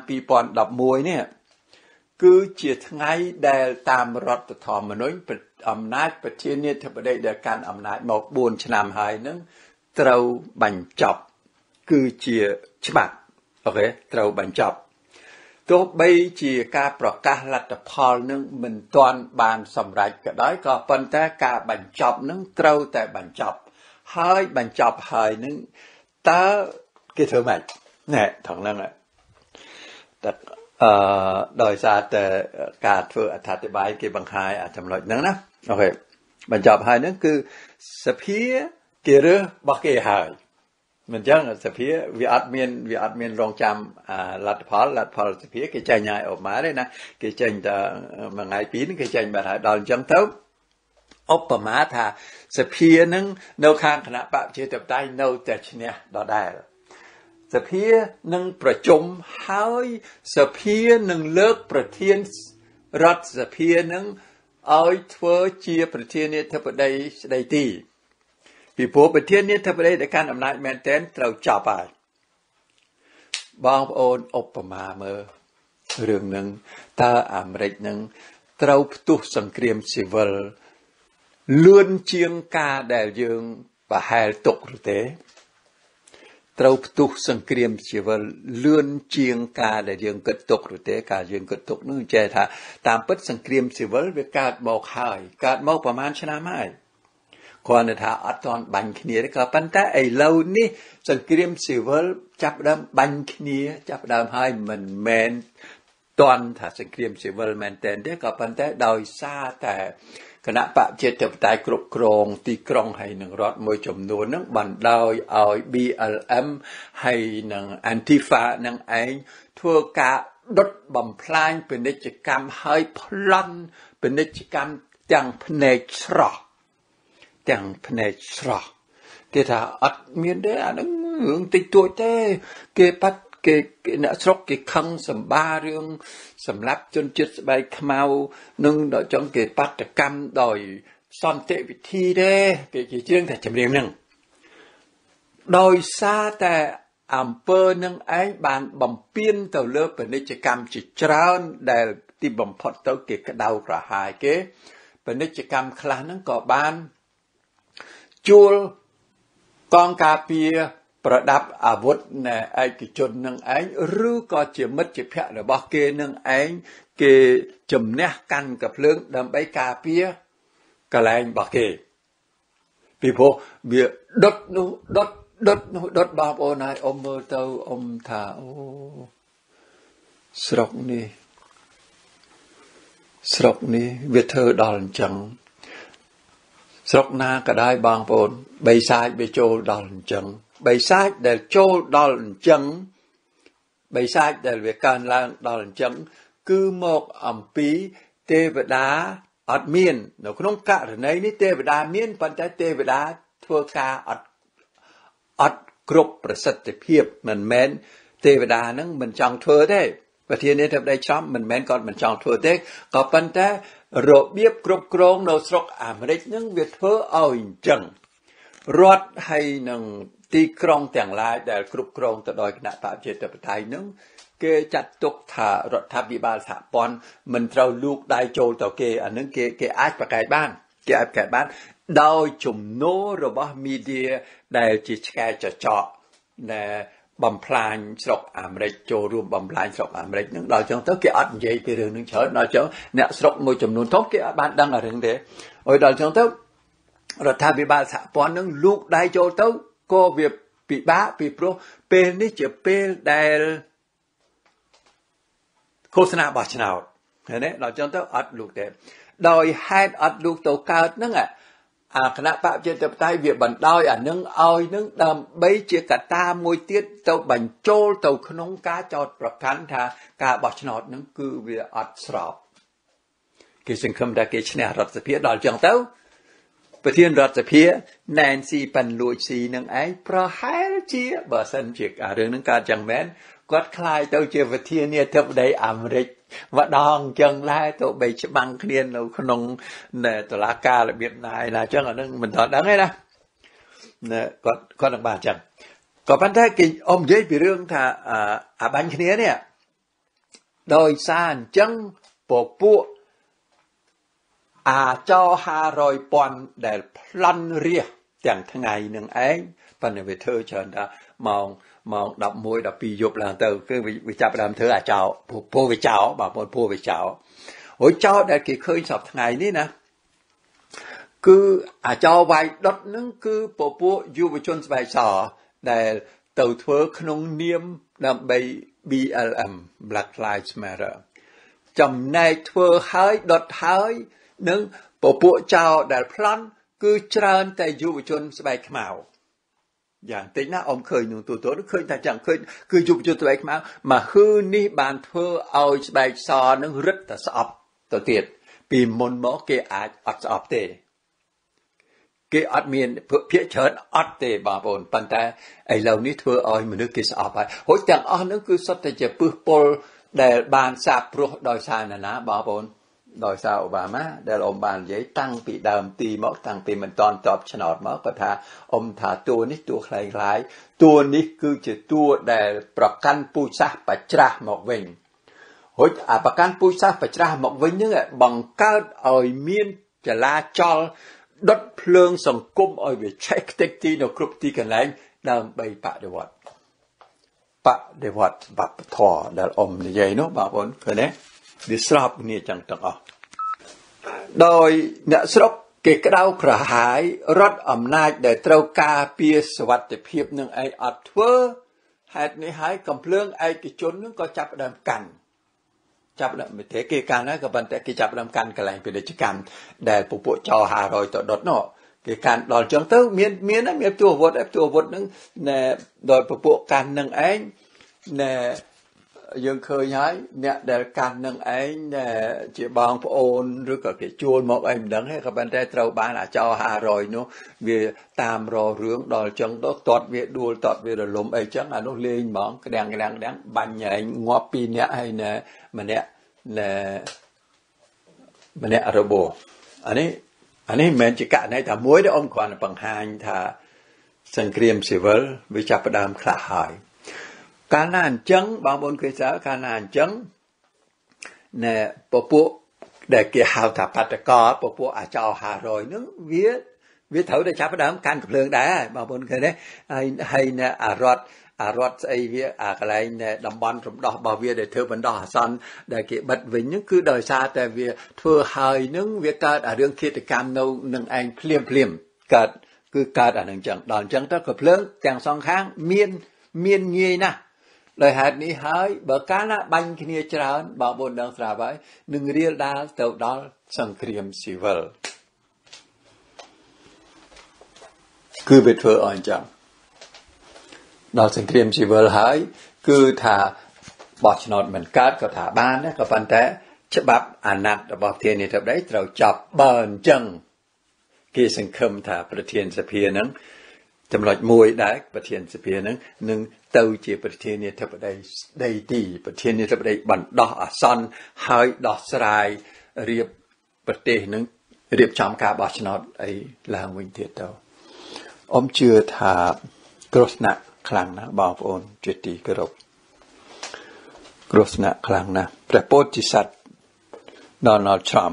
2011នេះគឺជាថ្ងៃដែលតាមរដ្ឋធម្មនុញ្ញអំណាចប្រធានាធិបតីដែលកាន់អំណាចមក4ឆ្នាំហើយនឹងត្រូវបញ្ចប់គឺជាច្បាប់អូខេត្រូវបញ្ចប់ទោះបីជាការប្រកាសលទ្ធផលនឹងមិនទាន់បានសម្រេចក៏ដោយក៏ប៉ុន្តែការបញ្ចប់នឹងត្រូវតែបញ្ចប់ហើយបញ្ចប់ហើយនឹងតើគេធ្វើម៉េចណែថងហ្នឹងតែដោយសារតែការធ្វើអត្ថាធិប្បាយគេបង្ហាញចំណុចហ្នឹងណាអូខេបញ្ចប់ហើយហ្នឹងគឺសភាគេរើសរបស់គេហើយមិនចឹងសភាវាអត់មានរងចាំលទ្ធផលសភាគេចេញឲ្យអបមាទេណាគេចេញតែមួយថ្ងៃពីរហ្នឹងគេចេញបានហើយដល់អញ្ចឹងទៅឧបមាថាសភានឹងនៅខាងគណៈបព្វជិតបតៃនៅតែឈ្នះដដែលសភានឹងប្រជុំហើយសភានឹងលើកប្រធានរដ្ឋសភានឹងឲ្យធ្វើជាប្រធានាធិបតីស្ដីទីពីព្រោះប្រធានាធិបតីដែលកាន់អំណាចមែនទែនត្រូវចប់ហើយបងប្អូនឧបមាមើលរឿងនឹងតើអាមេរិកនឹងត្រូវផ្ទុះសង្គ្រាមស៊ីវិលលឿនជាងការដែលយើងប្រហែលទុកឬទេត្រូវផ្ទុះសង្គ្រាមស៊ីវិលលឿនជាងការដែលយើងគិតទុកឬទេការយើងគិតទុកនោះចេះថាតាមពិតសង្គ្រាមស៊ីវិលវាកើតមកហើយកើតមកប្រហែលឆ្នាំហើយគ្រាន់តែថាអត់ទាន់បាញ់គ្នាទេក៏ប៉ុន្តែឥឡូវនេះសង្គ្រាមស៊ីវិលចាប់ដើមបាញ់គ្នាចាប់ដើមហើយមិនមែនទាន់ថាសង្គ្រាមស៊ីវិលមែនទែនទេក៏ប៉ុន្តែដោយសារតែគណៈបព្វជិតបតៃគ្រប់គ្រងទីក្រុងហើយនឹងរដ្ឋមួយចំនួនហ្នឹងបណ្ដោយឲ្យ BLM ហើយនឹង Antifa នឹងឯងធ្វើការដុតបំផ្លាញពាណិជ្ជកម្មហើយប្លន់ពាណិជ្ជកម្មទាំងផ្នែកស្រស់គេថាអត់មានទេអាហ្នឹងរឿងតិចតួចទេគេបាត់គេអ្នកស្រុកគេខឹងសម្បារឿងសម្រាប់ជនជាតិស្បែកខ្មៅនឹងដល់ចង់គេបាតកម្មដោយសន្តិវិធីទេគេជឿថាចម្រៀងហ្នឹងដោយសារតែអង្គើនឹងឯងបានបំពេញទៅលើពាណិជ្ជកម្មជាច្រើនដែលទីបំផុតទៅគេក្តៅក្រហាយគេពាណិជ្ជកម្មខ្លះហ្នឹងក៏បានជួលកងការពារប្រដាប់អាវុធនៃឯកជននឹងឯងឬក៏ជាមិត្តជាភ័ក្តិរបស់គេនឹងឯងគេជំនះកាន់កាភ្លើងដើម្បីការពារកន្លែងរបស់គេពីព្រោះវាដុតនោះដុតបងប្អូនហើយអ៊ំមើលទៅអ៊ំថាអូស្រុកនេះវាធ្វើដល់អញ្ចឹងស្រុកណាក៏ដោយបងប្អូនបីសាច់វាចូលដល់អញ្ចឹងបីសាច់ដែលចូលដល់អញ្ចឹងបីសាច់ដែលវាកើនឡើងដល់អញ្ចឹងគឺមកអំពីទេវតាអត់មាននៅក្នុងករណីនេះទេវតាមានប៉ុន្តែទេវតាធ្វើការអត់គ្រប់ប្រសិទ្ធភាពមិនមែនទេវតានឹងមិនចង់ធ្វើទេប្រធានាធិបតីឆ្លំមិនមែនគាត់មិនចង់ធ្វើទេក៏ប៉ុន្តែរបៀបគ្រប់គ្រងនៅស្រុកអាមេរិកនឹងវាធ្វើឲ្យអញ្ចឹងរដ្ឋហើយនឹងទីក្រុងទាំងឡាយដែលគ្រប់គ្រងទៅដោយគណៈបព្វជិតបតៃនឹងគេចាត់ទុកថារដ្ឋាភិបាលសហព័ន្ធមិនត្រូវលូកដៃចូលទៅគេអានឹងគេអាចប្រកែកបានដោយជំនោររបស់មីឌាដែលជាឆ្កែចចកដែលបំផ្លាញស្រុកអាមេរិកចូលរួមបំផ្លាញស្រុកអាមេរិកនឹងដល់ចឹងទៅគេអត់និយាយពីរឿងនឹងច្រើនដល់ចឹងអ្នកស្រុកមួយចំនួនធំគេអត់បានដឹងអារឿងទេហើយដល់ចឹងទៅរដ្ឋាភិបាលសហព័ន្ធនឹងលូកដៃចូលទៅក៏វាពិបាកពីព្រោះពេលនេះជាពេលដែលឃោសនាបោះឆ្នោតឃើញទេដល់ចឹងទៅអត់លូកទេដោយហេតុអត់លូកទៅកើតហ្នឹងគណៈបព្វជិតបតៃវាបណ្ដោយអានឹងឲ្យនឹងដើម្បីជាកត្តាមួយទៀតទៅបញ្ចូលទៅក្នុងការចោទប្រកាន់ថាការបោះឆ្នោតនឹងគឺវាអត់ស្របគេសង្ឃឹមថាគេឈ្នះរដ្ឋសភាដល់ចឹងទៅប្រធានរដ្ឋសភា Nancy Pelosi នឹងឯងប្រហែលជាបើសិនជារឿងនឹងកើតយ៉ាងមែនគាត់ខ្លាយទៅជាប្រធានាធិបតីអាមេរិកម្ដងចឹងដែរទៅបីច្បាំងគ្នានៅក្នុងតុលាការរបៀបណាណាចឹងអានឹងមិនដល់ដឹងទេណាគាត់នឹងបានចឹងក៏ប៉ុន្តែគេអមនិយាយពីរឿងថាអាបាញ់គ្នានេះដោយសារអញ្ចឹងពពួកអាចោ500,000ដែលប្លន់រះទាំងថ្ងៃនឹងឯងប៉ុន្តែវាធ្វើច្រើនថាម៉ោង11 12យប់ឡើងទៅគឺវាចាប់ដើមធ្វើអាចោពោវាចោបងប្អូនពោវាចោហើយចោដែលគេឃើញសពថ្ងៃនេះណាគឺអាចោវាយដុតនឹងគឺពពួកយុវជនស្បែកសដែលទៅធ្វើក្នុងនាមដើម្បី BLM Black Lives Matter ចំណែកធ្វើហើយដុតហើយនឹងពពួកចោដែលប្លន់គឺច្រើនតែយុវជនស្បែកខ្មៅយ៉ាងតិចណាអមឃើញនឹងទូទៅឃើញថាចឹងឃើញគឺយុវជនស្បែកខ្មៅមកហ៊ឺនេះបានធ្វើឲ្យស្បែកសនឹងរឹតតែស្អប់ទៅទៀតពីមុនមកគេអាចអត់ស្អប់ទេគេអត់មានភាគច្រើនអត់ទេបងប្អូនប៉ុន្តែឥឡូវនេះធ្វើឲ្យមនុស្សគេស្អប់ហើយទាំងអស់នឹងគឺសុទ្ធតែជាពឹសពលដែលបានសាបព្រោះដោយសារណាបងប្អូនដោយសារអូបាម៉ាដែលអ៊ំបាននិយាយតាំងពីដើមទីមកតាំងពីមិនតាន់តបឆ្នោតមកគាត់ថាអ៊ំថាតួនេះតួខ្លាំងតួនេះគឺជាតួដែលប្រកាន់ពូជសាសន៍បច្ច្រាស់មកវិញហូចអាប្រកាន់ពូជសាសន៍បច្ច្រាស់មកវិញនឹងបង្កើតឲ្យមានចលាចលដុតភ្លើងសង្គមឲ្យវាឆេះខ្ទេចទីនៅគ្រប់ទីកន្លែងដើម្បីបដិវត្តវប្បធម៌ដែលអ៊ំនិយាយនោះបងប្អូនឃើញទេវាស្របគ្នាចឹងទាំងអស់ដោយអ្នកស្រុកគេក្តៅក្រហាយរដ្ឋអំណាចដែលត្រូវការពារសុវត្ថិភាពនឹងឯងអត់ធ្វើហេតុនេះហើយកំភ្លើងឯកជននឹងក៏ចាប់ផ្ដើមកាន់ចាប់ដើមមិនទេគេកាន់ហើយក៏ប៉ុន្តែគេចាប់ដើមកាន់កន្លែងពាណិជ្ជកម្មដែលពពួកចោ500ទៅដុតនោះគេកាន់ដល់ចឹងទៅមានទូអាវុធនឹងដោយពពួកកាន់នឹងឯងណែយើងឃើញហើយអ្នកដែលកាន់នឹងឯងជាបងប្អូនឬក៏គេជួលមកអីមិនដឹងទេក៏ប៉ុន្តែត្រូវបានអាចោ500នោះវាតាមររឿងដល់ចឹងទៅតតវាដួលតតវារលំអីចឹងអានោះលេងហ្មងក្តាំងបាញ់ឯងងាប់2នាក់ហើយម្នាក់របបអានេះមិនមែនជាករណីតែមួយទេអ៊ំគ្រាន់តែបង្ហាញថាសង្គ្រាមស៊ីវិលវាចាប់ផ្ដើមខ្លះហើយកាលណាអញ្ចឹងបងប្អូនគេថាកាលណាអញ្ចឹងណែពពួកដែលគេហៅថាបាតកោពពួកអាចោ500ហ្នឹងវាត្រូវតែចាប់ផ្ដើមកាន់កំភ្លើងដែរបងប្អូនឃើញទេហើយណែអារដ្ឋស្អីវាកន្លែងតំបន់រំដោះរបស់វាដែលធ្វើបណ្ដោះអាសន្នដែលគេបិទវិញហ្នឹងគឺដោយសារតែវាធ្វើហើយហ្នឹងវាកើតអារឿងឃាតកម្មនៅនឹងឯងភ្លាមកើតអានឹងចឹងដល់អញ្ចឹងទៅកំភ្លើងទាំងសងខាងមានងាយណាស់ដោយហេតុនេះហើយបើកាលណាបាញ់គ្នាច្រើនបងប្អូនដឹងស្រាប់ហើយនឹងរៀលដាលទៅដល់សង្គ្រាមស៊ីវិលគឺវាធ្វើអញ្ចឹងដល់សង្គ្រាមស៊ីវិលហើយគឺថាបោះឆ្នោតមិនកើតក៏ថាបានដែរក៏ប៉ុន្តែច្បាប់អាណត្តិរបស់ប្រធានាធិបតីត្រូវចាប់បើអញ្ចឹងគេសង្ឃឹមថាប្រធានសភានឹងចំណុចមួយដែរប្រធានសភានឹងនឹងទៅជាប្រធានាធិបតីស្ដីទីប្រធានាធិបតីបណ្ដោះអាសន្នហើយដោះស្រាយរៀបប្រទេសនឹងរៀបចំការបោះឆ្នោតអីឡើងវិញទៀតទៅអ៊ំជឿថាគ្រោះថ្នាក់ខ្លាំងណាស់បងប្អូនជាទីគោរពគ្រោះថ្នាក់ខ្លាំងណាស់ព្រះពោធិសត្វ Donald Trump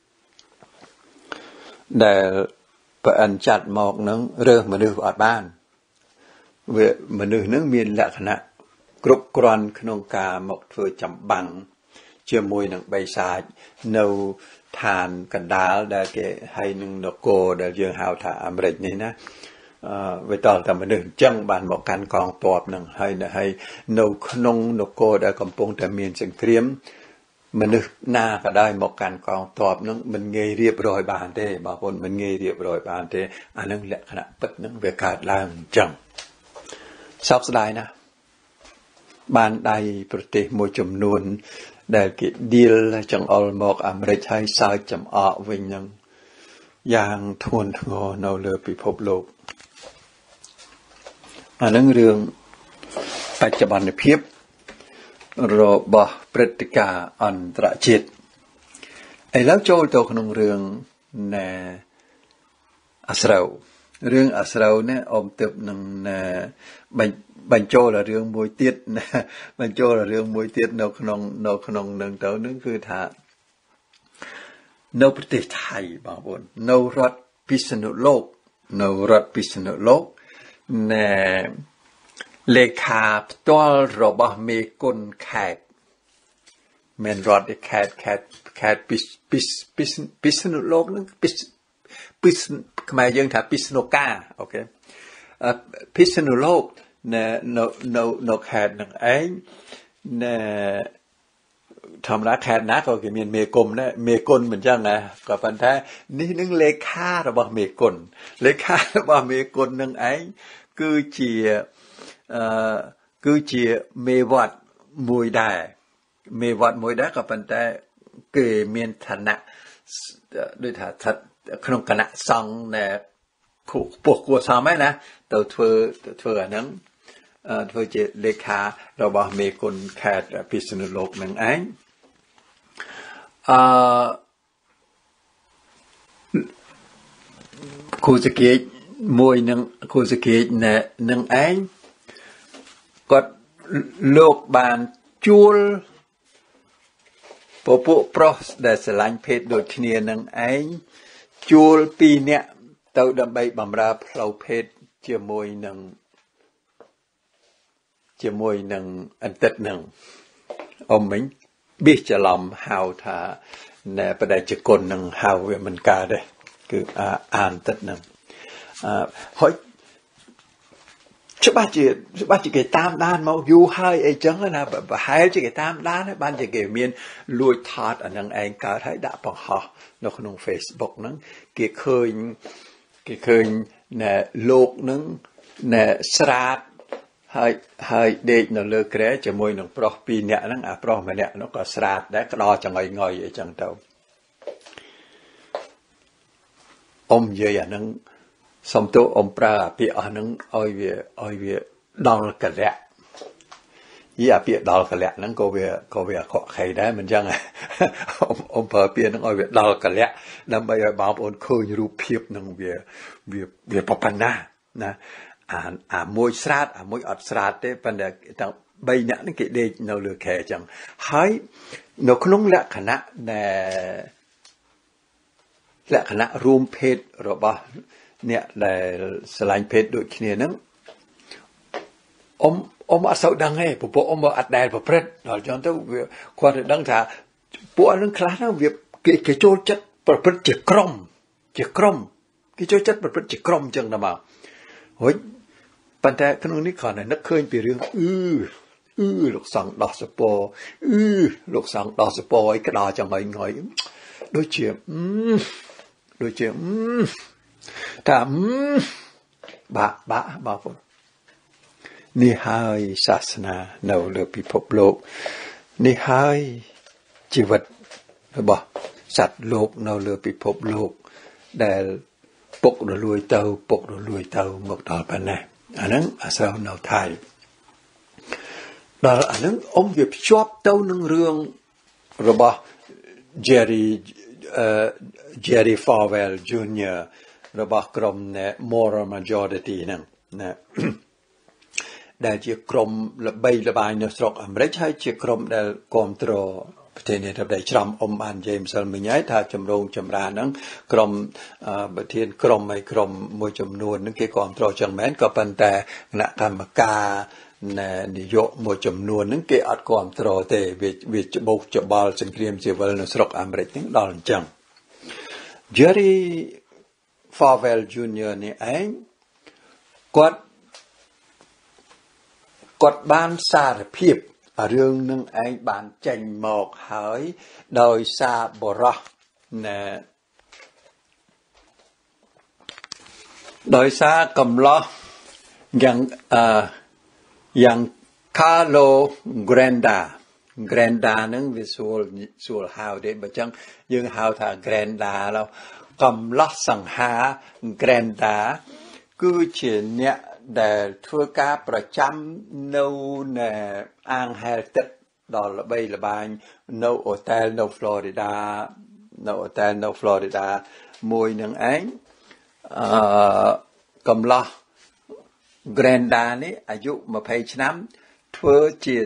ដែលប្រអិនចាត់មកនឹងរើសមនុស្សអត់បានវាមនុស្សនឹងមានលក្ខណៈគ្រប់គ្រាន់ក្នុងការមកធ្វើចម្បាំងជាមួយនឹងបិសាចនៅឋានកណ្ដាលដែលគេហើយនឹងនគរដែលយើងហៅថាអាមេរិកនេះណាវាតតែមនុស្សអញ្ចឹងបានមកកាន់កងទ័ពនឹងហើយនៅក្នុងនគរដែលកំពុងតែមានសង្គ្រាមមនុស្សណាក៏ដោយមកកាន់កងទ័ពនឹងមិនងាយរៀបរយបានទេបងប្អូនមិនងាយរៀបរយបានទេអានឹងលក្ខណៈពិតនឹងវាកើតឡើងអញ្ចឹងសោកស្ដាយណាស់បានដៃប្រទេសមួយចំនួនដែលគេ deal ចង្អុលមកអាមេរិកហើយសើចចំអកវិញនឹងយ៉ាងធ្ងន់ធ្ងរនៅលើពិភពលោកអានឹងរឿងបច្ចុប្បន្នភាពរបស់ព្រឹត្តិការណ៍អន្តរជាតិឥឡូវចូលទៅក្នុងរឿងណែអាស្រូវរឿងអាស្រូវនេះអមទិបនឹងបញ្ចូលរឿងមួយទៀតណាបញ្ចូលរឿងមួយទៀតនៅក្នុងនឹងទៅនឹងគឺថានៅប្រទេសថៃបងប្អូននៅរដ្ឋពិษណុលោកណែលេខាផ្ទាល់របស់មេគុណខេត្តមានរដ្ឋខេត្តពិษណុលោកនឹងខ្មែរយើងថាពិษណុកាអូខេពិษណុលោកនៅខេត្តនឹងឯងណែធម្មតាខេត្តណាក៏គេមានមេគុំដែរមេគុណមិនចឹងណាក៏ប៉ុន្តែនេះនឹងលេខារបស់មេគុណនឹងឯងគឺជាមេវត្តមួយដែរក៏ប៉ុន្តែគេមានឋានៈដូចថាស្ថិតក្នុងគណៈសង្ឃណែពោះគួរសមហ្នឹងណាទៅធ្វើអាហ្នឹងធ្វើជាលេខារបស់មេគុណខេត្តពិษណុលោកនឹងឯងគូសកេតមួយនឹងគូសកេតនឹងឯងគាត់លោកបានជួលពពួកប្រុសដែលស្រឡាញ់ភេទដូចគ្នានឹងឯងជួល2នាក់ទៅដើម្បីបម្រើផ្លូវភេទជាមួយនឹងអន្តិតនឹងអមមិញបិះច្រឡំហៅថាណែបដិជគុណនឹងហៅវាមិនកើតទេគឺអន្តិតនឹងហើយច្បាស់ជាគេតាមដានមកយូរហើយអីចឹងណាប្រហែលជាគេតាមដានហើយបានជាគេមានលួចថតអានឹងឯងកើតហើយដាក់បង្ហោះនៅក្នុង Facebook ហ្នឹងគេឃើញណែលោកហ្នឹងណែស្រាតហើយដេកនៅលើគ្រែជាមួយនឹងប្រុស2នាក់ហ្នឹងអាប្រុសម្នាក់នោះក៏ស្រាតដែរក្តោចង្អុយងុយអីចឹងទៅអ៊ំនិយាយអាហ្នឹងសំទោអ៊ំប្រើអាពាក្យអស់ហ្នឹងឲ្យវាដល់កលៈអាពាក្យដល់កលៈហ្នឹងក៏វាអខកខៃដែរមិនចឹងអ៊ំប្រើពាក្យហ្នឹងឲ្យវាដល់កលៈដើម្បីឲ្យបងប្អូនឃើញរូបភាពហ្នឹងវាប្រប៉ុណ្ណាណាអាមួយស្រាតអាមួយអត់ស្រាតទេប៉ុន្តែទាំង3នាក់នេះគេដេកនៅលើខែចឹងហើយនៅក្នុងលក្ខណៈរួមភេទរបស់អ្នកដែលស្រឡាញ់ភេទដូចគ្នាហ្នឹងអ៊ំអត់សូវដឹងទេព្រោះអ៊ំអត់ដែលប្រព្រឹត្តដល់ចឹងទៅវាគាត់ទៅដឹងថាពួកហ្នឹងខ្លះហ្នឹងវាគេចូលចិត្តប្រព្រឹត្តជាក្រុមគេចូលចិត្តប្រព្រឹត្តជាក្រុមចឹងទៅមកហើយប៉ុន្តែក្នុងនេះគ្រាន់តែនឹកឃើញពីរឿងលោកសង្ឃដោះសពលោកសង្ឃដោះសពឲ្យក្តោចង្អុយងុយដូចជាថាបាក់បងប្អូននេះហើយសាសនានៅលើពិភពលោកនេះហើយជីវិតរបស់សត្វលោកនៅលើពិភពលោកដែលពុករលួយទៅមកដល់ប៉ុណ្ណេះអាហ្នឹងអាស្រ័យនៅថៃដល់អាហ្នឹងអ៊ំវាភ្ជាប់ទៅនឹងរឿងរបស់ Jerry Falwell Jr. របស់ក្រុម Moral Majority ហ្នឹងណាដែលជាក្រុមល្បីល្បាញនៅស្រុកអាមេរិកហើយជាក្រុមដែលគ្រប់គ្រងប្រទេសនេះដែលច្រំអ៊ំបាននិយាយម្សិលមិញហើយថាចម្រូងចម្រាហ្នឹងក្រុមប្រធានក្រុមមួយចំនួនហ្នឹងគេគ្រប់គ្រងចឹងមែនក៏ប៉ុន្តែគណៈកម្មការនាយកមួយចំនួនហ្នឹងគេអត់គ្រប់គ្រងទេវាច្បោកច្បល់សង្គ្រាមស៊ីវិលនៅស្រុកអាមេរិកហ្នឹងដល់អញ្ចឹង Jerry Falwell Jr. នេះឯងគាត់បានសារភាពរឿងនឹងឯងបានចេញមកហើយដោយសារបរោះដោយសារកំឡោះយ៉ាង Carlo Granda ហ្នឹងវាស្រួលហៅទេបើចឹងយើងហៅថា Granda แล้วកំឡោះសង្ហា Granda គឺជាអ្នកដែលធ្វើការប្រចាំនៅអាងហែលទឹកដល់ល្បីល្បាញនៅអូតែលនៅ Florida នៅអូតែលនៅ Florida មួយនឹងឯងកំឡោះ Granda នេះអាយុ20ឆ្នាំធ្វើជា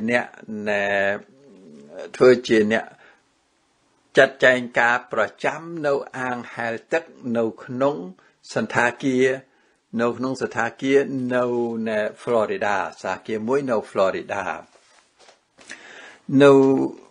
អ្នកចាត់ចែងការប្រចាំនៅអាងហែលទឹកនៅក្នុងសន្តាគារនៅ Florida សាគារមួយនៅ Florida នៅ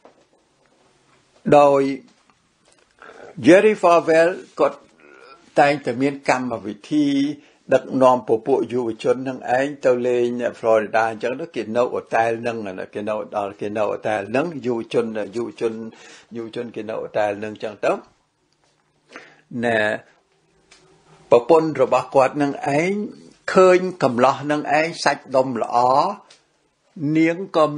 ដោយ Jerry Falwell គាត់តែងតែមានកម្មវិធីដឹកនាំពពួកយុវជននឹងឯងទៅលេង Florida អញ្ចឹងគេនៅអូតែលនឹងគេនៅអូតែលនឹងយុវជនគេនៅអូតែលនឹងអញ្ចឹងទៅណែប្រពន្ធរបស់គាត់នឹងឯងឃើញកំឡោះនឹងឯងសាច់ដុំល្អនាងក៏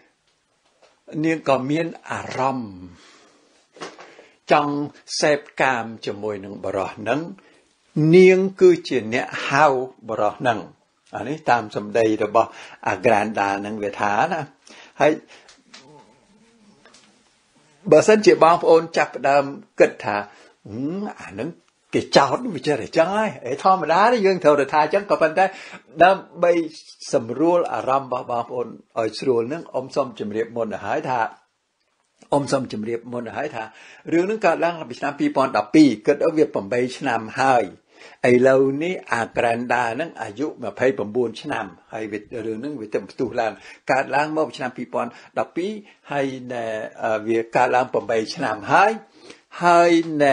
មានអារម្មណ៍ចង់សេពកាមជាមួយនឹងបរិះនឹងនាងគឺជាអ្នកហៅបរិះនឹងអានេះតាមសម្ដីរបស់អា Granda នឹងវាថាណាហើយបើសិនជាបងប្អូនចាប់ផ្ដើមគិតថាអានឹងគេចោតវាចេះតែចឹងហើយធម្មតាយើងត្រូវតែថាចឹងក៏ប៉ុន្តែដើម្បីសម្រួលអារម្មណ៍របស់បងប្អូនឲ្យស្រួលនឹងសូមជម្រាបមុនទៅហើយថារឿងនឹងកើតឡើងពីឆ្នាំ2012គិតឲ្យវា8ឆ្នាំហើយឥឡូវនេះអា Granda នឹងអាយុ29ឆ្នាំហើយរឿងនឹងវាទៅផ្ទុះឡើងកើតឡើងមកឆ្នាំ2012ហើយវាកើតឡើង8ឆ្នាំហើយ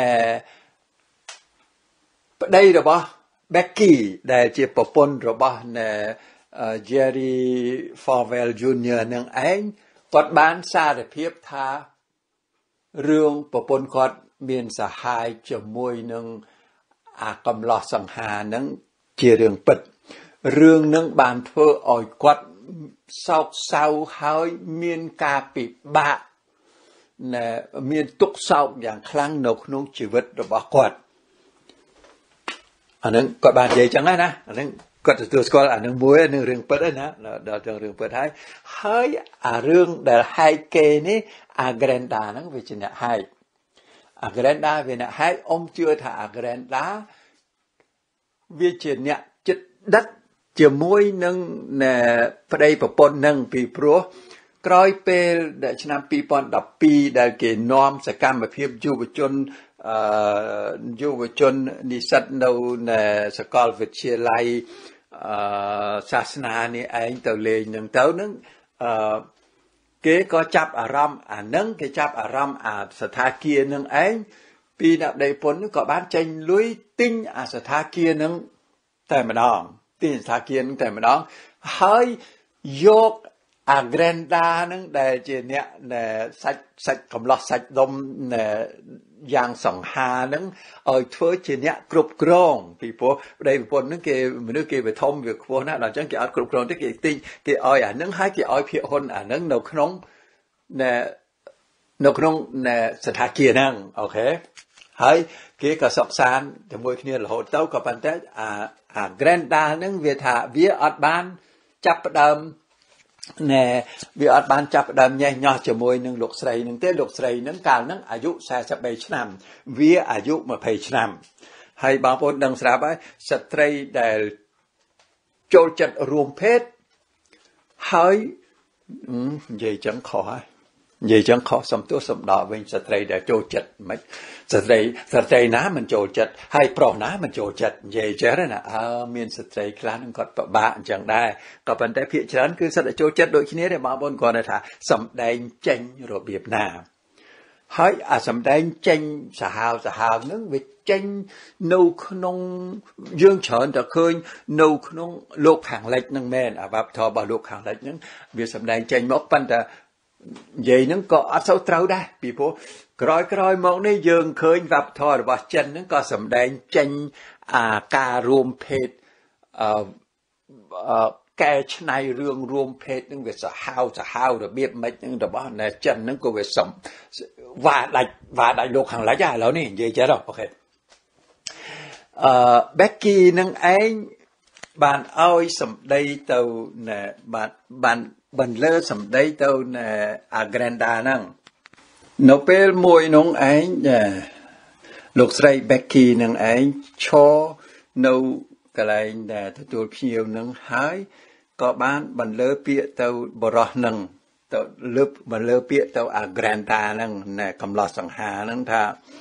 ប្តីរបស់ Becky ដែលជាប្រពន្ធរបស់Jerry Falwell Jr. នឹងឯងគាត់បានសារភាពថារឿងប្រពន្ធគាត់មានសហាយជាមួយនឹងអាកំឡោះសង្ហានឹងជារឿងពិតរឿងនឹងបានធ្វើឲ្យគាត់សោកសៅហើយមានការពិបាកមានទុក្ខសោកយ៉ាងខ្លាំងនៅក្នុងជីវិតរបស់គាត់អានឹងគាត់បាននិយាយចឹងណាអានឹងគាត់ទទួលស្គាល់អានឹងមួយនឹងរឿងពិតហើយណាដល់ទៅរឿងពិតហើយអារឿងដែលហែកគេនេះអា Granda ហ្នឹងវាជាអ្នកហែកអា Granda វាអ្នកហែកជឿថាអា Granda វាជាអ្នកចិត្តដិតជាមួយនឹងប្តីប្រពន្ធនឹងពីព្រោះក្រោយពេលឆ្នាំ2012ដែលគេនាំសកម្មភាពយុវជននិស្សិតនៅសាកលវិទ្យាល័យសាសនានេះឯងទៅលេងនឹងទៅនឹងគេក៏ចាប់អារម្មណ៍អានឹងគេចាប់អារម្មណ៍អាសថាគារនឹងឯងពីអ្នកដេពន្ធក៏បានចេញលុយទិញអាសថាគារនឹងតែម្ដងហើយយកអា Granda នឹងដែលជាអ្នកសាច់កំឡោះសាច់ដុំយ៉ាងសង្ហានឹងឲ្យធ្វើជាអ្នកគ្រប់គ្រងពីព្រោះប្តីប្រពន្ធនឹងគេមនុស្សគេវាធំវាខ្ពស់ណាស់ដល់អញ្ចឹងគេអត់គ្រប់គ្រងទេគេទិញគេឲ្យអានឹងហើយគេឲ្យភាគហ៊ុនអានឹងនៅក្នុងសថាគារហ្នឹងអូខេហើយគេក៏សិក្សាជាមួយគ្នារហូតទៅក៏ប៉ុន្តែអា Granda ហ្នឹងវាថាវាអត់បានចាប់ផ្ដើមវាអត់បានចាប់ផ្ដើមញ៉េះញោះជាមួយនឹងលោកស្រីនឹងទេលោកស្រីនឹងកាលហ្នឹងអាយុ43ឆ្នាំវាអាយុ20ឆ្នាំហើយបងប្អូនដឹងស្រាប់ហើយស្ត្រីដែលចូលចិត្តរួមភេទហើយនិយាយចឹងខុសហើយនិយាយចឹងខុសសំទោសសំដៅវិញស្ត្រីដែលចូលចិត្តមិនស្ត្រីណាមិនចូលចិត្តហើយប្រុសណាមិនចូលចិត្តនិយាយចេះណាមានស្ត្រីខ្លះនឹងគាត់ពិបាកអញ្ចឹងដែរក៏ប៉ុន្តែភាគច្រើនគឺសិតតែចូលចិត្តដូចគ្នាទេបងប្អូនគាត់ថាសំដែងចេញរបៀបណាហើយអាសំដែងចេញសាហាវហ្នឹងវាចេញនៅក្នុងយើងច្រើនតែឃើញនៅក្នុងលោកខាងលិចហ្នឹងមែនអាវប្បធម៌របស់លោកខាងលិចហ្នឹងវាសំដែងចេញមកប៉ុន្តែនិយាយហ្នឹងក៏អត់សូវត្រូវដែរពីព្រោះក្រោយមកនេះយើងឃើញវប្បធម៌របស់ចិនហ្នឹងក៏សម្ដែងចេញអាការរួមភេទកែច្នៃរឿងរួមភេទហ្នឹងវាសាហាវរបៀបម៉េចហ្នឹងរបស់ចិនហ្នឹងក៏វាវ៉ាដាច់លោកខាងលិចឥឡូវនេះនិយាយចេះដល់អូខេBecky នឹងឯងបានឲ្យសម្ដីទៅបានបន្លឺសម្ដីទៅអា Granda ហ្នឹងនៅពេលមួយនោះឯងលោកស្រី Becky នឹងឯងឈរនៅកន្លែងដែលទទួលភ្ញៀវនឹងហើយក៏បានបន្លឺពាក្យទៅបរោះនឹងទៅលើបបន្លឺពាក្យទៅអា Granda ហ្នឹងកំឡោះសង្ហាហ្នឹងថា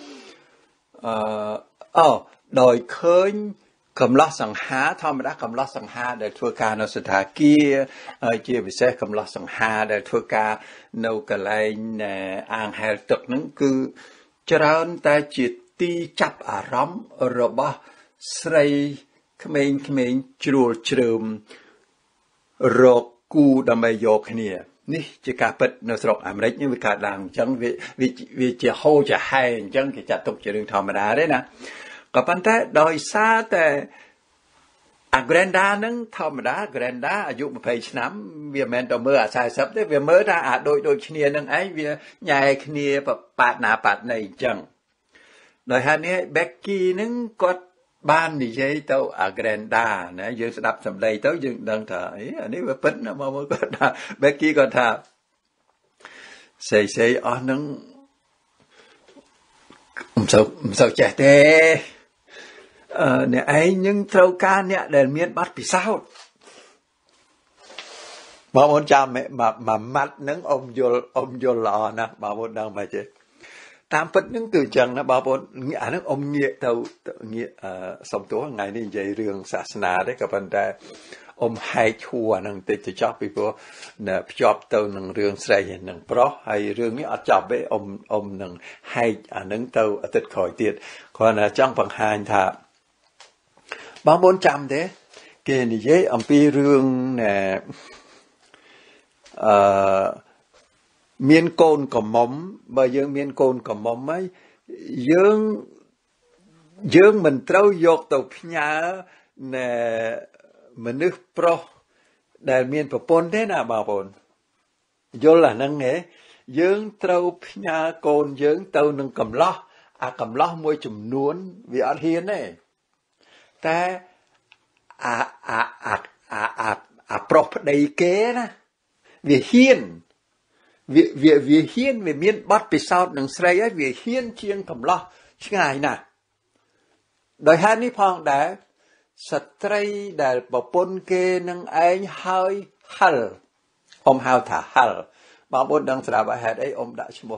ដោយឃើញកំឡោះសង្ហាធម្មតាកំឡោះសង្ហាដែលធ្វើការនៅស្ថានភាពជាពិសេសកំឡោះសង្ហាដែលធ្វើការនៅកន្លែងអាងហែលទឹកហ្នឹងគឺច្រើនតែជាទីចាប់អារម្មណ៍របស់ស្រីក្មេងៗជ្រួលជ្រើមរកគូដើម្បីយកគ្នានេះជាការពិតនៅស្រុកអាមេរិកនេះវាកើតឡើងអញ្ចឹងវាជាហូរជាហែអញ្ចឹងគេចាត់ទុកជារឿងធម្មតាទេណាក៏ប៉ុន្តែដោយសារតែអា Granda ហ្នឹងធម្មតា Granda អាយុ20ឆ្នាំវាមិនមែនទៅមើលអា40ទេវាមើលថាអាដូចគ្នានឹងឯងវាញ៉ែគ្នាប៉ាតណាប៉ាតណីអញ្ចឹងដោយហេតុនេះ Becky ហ្នឹងគាត់បាននិយាយទៅអា Granda ណាយើងស្ដាប់សម្ដីទៅយើងដឹងថាអានេះវាពិតណាមកគាត់ថា Becky គាត់ថាស្អីអស់ហ្នឹងមិនសូវចេះទេអ្នកឯងនឹងត្រូវការអ្នកដែលមានបទពិសោធន៍បងប្អូនចាំមួយម៉ាត់ហ្នឹងអ៊ំយល់ល្អណាស់បងប្អូនដឹងមិនទេតាមពិតហ្នឹងគឺអញ្ចឹងណាបងប្អូនអាហ្នឹងអ៊ំងាកទៅងាកសំទោសថ្ងៃនេះនិយាយរឿងសាសនាទេក៏ប៉ុន្តែអ៊ំហែកឈួរហ្នឹងតិចទៅចប់ពីព្រោះភ្ជាប់ទៅនឹងរឿងស្រីនឹងប្រុសហើយរឿងនេះអត់ចប់ទេអ៊ំនឹងហែកអាហ្នឹងទៅអាទិត្យក្រោយទៀតគ្រាន់តែចង់បង្ហាញថាបងប្អូនចាំទេគេនិយាយអំពីរឿងមានកូនកំមុំបើយើងមានកូនកំមុំហើយយើងមិនត្រូវយកទៅផ្ញើមនុស្សប្រុសដែលមានប្រពន្ធទេណាបងប្អូនយល់អាហ្នឹងទេយើងត្រូវផ្ញើកូនយើងទៅនឹងកំឡោះអាកំឡោះមួយចំនួនវាអត់ហ៊ានទេតែអាប្រុសប្តីគេណាវាហ៊ានវាហ៊ានវាមានបទពិសោធន៍នឹងស្រីហើយវាហ៊ានជាងកំឡោះឆ្ងាយណាស់ដោយហេតុនេះផងដែរស្ត្រីដែលប្រពន្ធគេនឹងឯងហើយហិលអ៊ំហៅថាហិលបងប្អូនដឹងស្រាប់ហេតុអីអ៊ំដាក់ឈ្មោះ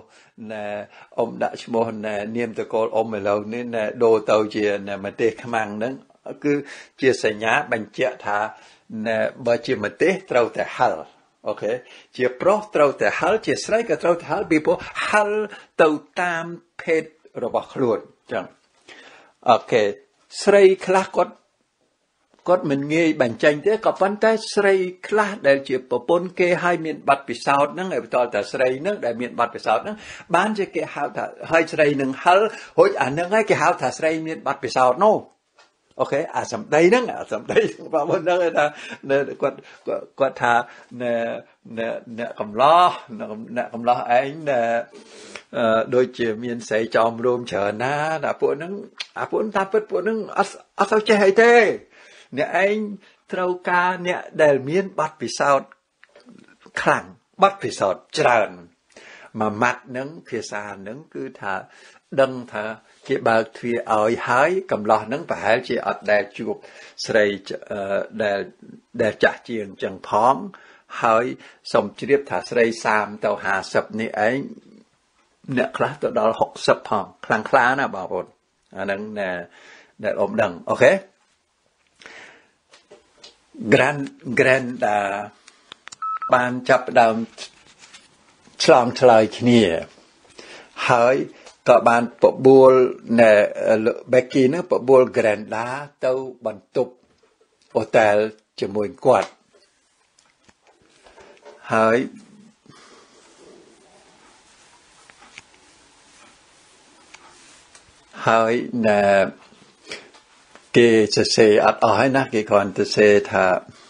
នាមតកូលអ៊ំឥឡូវនេះដូរទៅជាមទេសខ្មាំងហ្នឹងគឺជាសញ្ញាបញ្ជាក់ថាបើជាមទេសត្រូវតែហិលអូខេជាប្រុសត្រូវតែហិលជាស្រីក៏ត្រូវតែហិលពីព្រោះហិលទៅតាមភេទរបស់ខ្លួនចឹងអូខេស្រីខ្លះគាត់មិនងាយបញ្ចេញទេក៏ប៉ុន្តែស្រីខ្លះដែលជាប្រពន្ធគេហើយមានបទពិសោធន៍ហ្នឹងហើយបន្តតែស្រីហ្នឹងដែលមានបទពិសោធន៍ហ្នឹងបានជាគេហៅថាហើយស្រីនឹងហិលរួចអាហ្នឹងហើយគេហៅថាស្រីមានបទពិសោធន៍នោះអូខេអាសម្ដីហ្នឹងបងប្អូនដឹងថាគាត់ថាអ្នកកំឡោះឯងដូចជាមានស្រីចោមរោមច្រើនណាតែពួកហ្នឹងតាពិតពួកហ្នឹងអត់ទៅចេះអីទេអ្នកឯងត្រូវការអ្នកដែលមានបទពិសោធន៍ខ្លាំងបទពិសោធន៍ច្រើនមួយម៉ាត់ហ្នឹងភាសាហ្នឹងគឺថាដឹងថាគេបើកទ្វារឲ្យហើយកំឡោះហ្នឹងប្រហែលជាអត់ដែលជួបស្រីដែលចាស់ជាងចឹងផងហើយសូមជ្រាបថាស្រី30ទៅ50នេះឯងអ្នកខ្លះទៅដល់60ផងខ្លាំងខ្លាណាបងប្អូនអាហ្នឹងដែលអ៊ំដឹងអូខេGranda បានចាប់ដើមឆ្លងឆ្លើយគ្នាហើយក៏បានបបួលBecky នឹងបបួល Granda ទៅបន្ទប់ហូតែលជាមួយគាត់ហើយគេសរសេរអត់អស់ហើយណាគេគ្រាន់តែសរសេរថា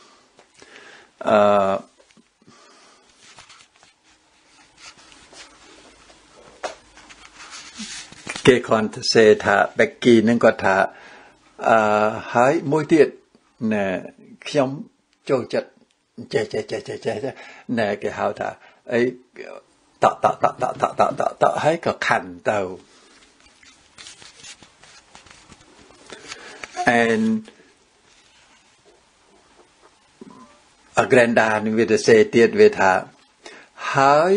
គេគ្រាន់តែសរសេរថា Becky នឹងគាត់ថាហើយមួយទៀតខ្ញុំចូលចិត្តចេះណែគេហៅថាអីតហើយក៏ខាន់ទៅ and a granda នឹងវាទៅសេទៀតវាថាហើយ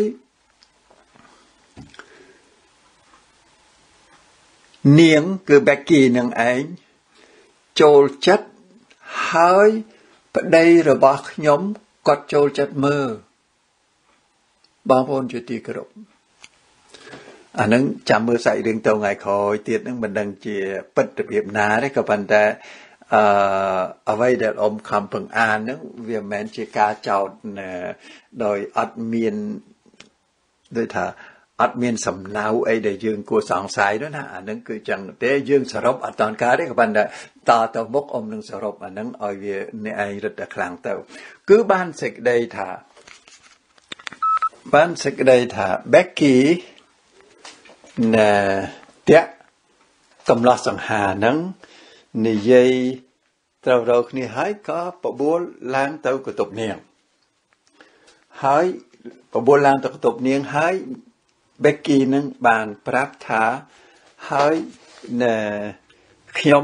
នាងគឺ Becky នឹងឯងចូលចិត្តហើយប្តីរបស់ខ្ញុំគាត់ចូលចិត្តមើលបងប្អូនជាទីគោរពអានឹងចាំមើលសាច់រឿងទៅថ្ងៃក្រោយទៀតនឹងមិនដឹងជាពិតរបៀបណាទេក៏ប៉ុន្តែអ្វីដែលអ៊ំខំពឹងអាននឹងវាមិនមែនជាការចោទដោយអត់មានដូចថាអត់មានសំណៅអីដែលយើងគួរសង្ស័យនោះណាអានឹងគឺចឹងទេយើងសរុបអត់តាន់កើតទេក៏ប៉ុន្តែតទៅមុខអ៊ំនឹងសរុបអានឹងឲ្យវាអ្នកឯងរឹតតែខ្លាំងទៅគឺបានសេចក្តីថា Becky ណែតាក់កំឡោះសង្ហានឹងនិយាយត្រូវគ្នាហើយក៏បបួលឡើងទៅកតុបនាងហើយបបួលឡើងទៅកតុបនាងហើយ Becky នឹងបានប្រាប់ថាហើយណែខ្ញុំ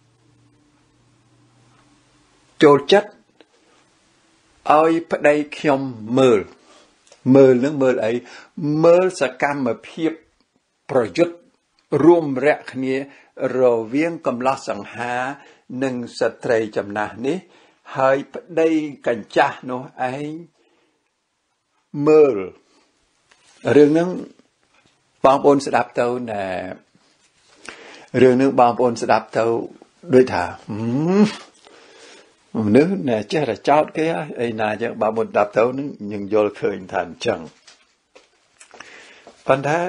ចូលចិត្តឲ្យប្តីខ្ញុំមើលនឹងមើលអីមើលសកម្មភាពប្រយុទ្ធរួមរយៈគ្នារវាងកំឡោះសង្ហានិងស្ត្រីចំណាស់នេះហើយប្តីកញ្ចាស់នោះឯងមើលរឿងហ្នឹងបងប្អូនស្ដាប់ទៅណែរឿងហ្នឹងបងប្អូនស្ដាប់ទៅដូចថាមនុស្សណែចេះតែចោតគេអីណាចឹងបងប្អូនស្ដាប់ទៅនឹងយើងយល់ឃើញថាអញ្ចឹងប៉ុន្តែ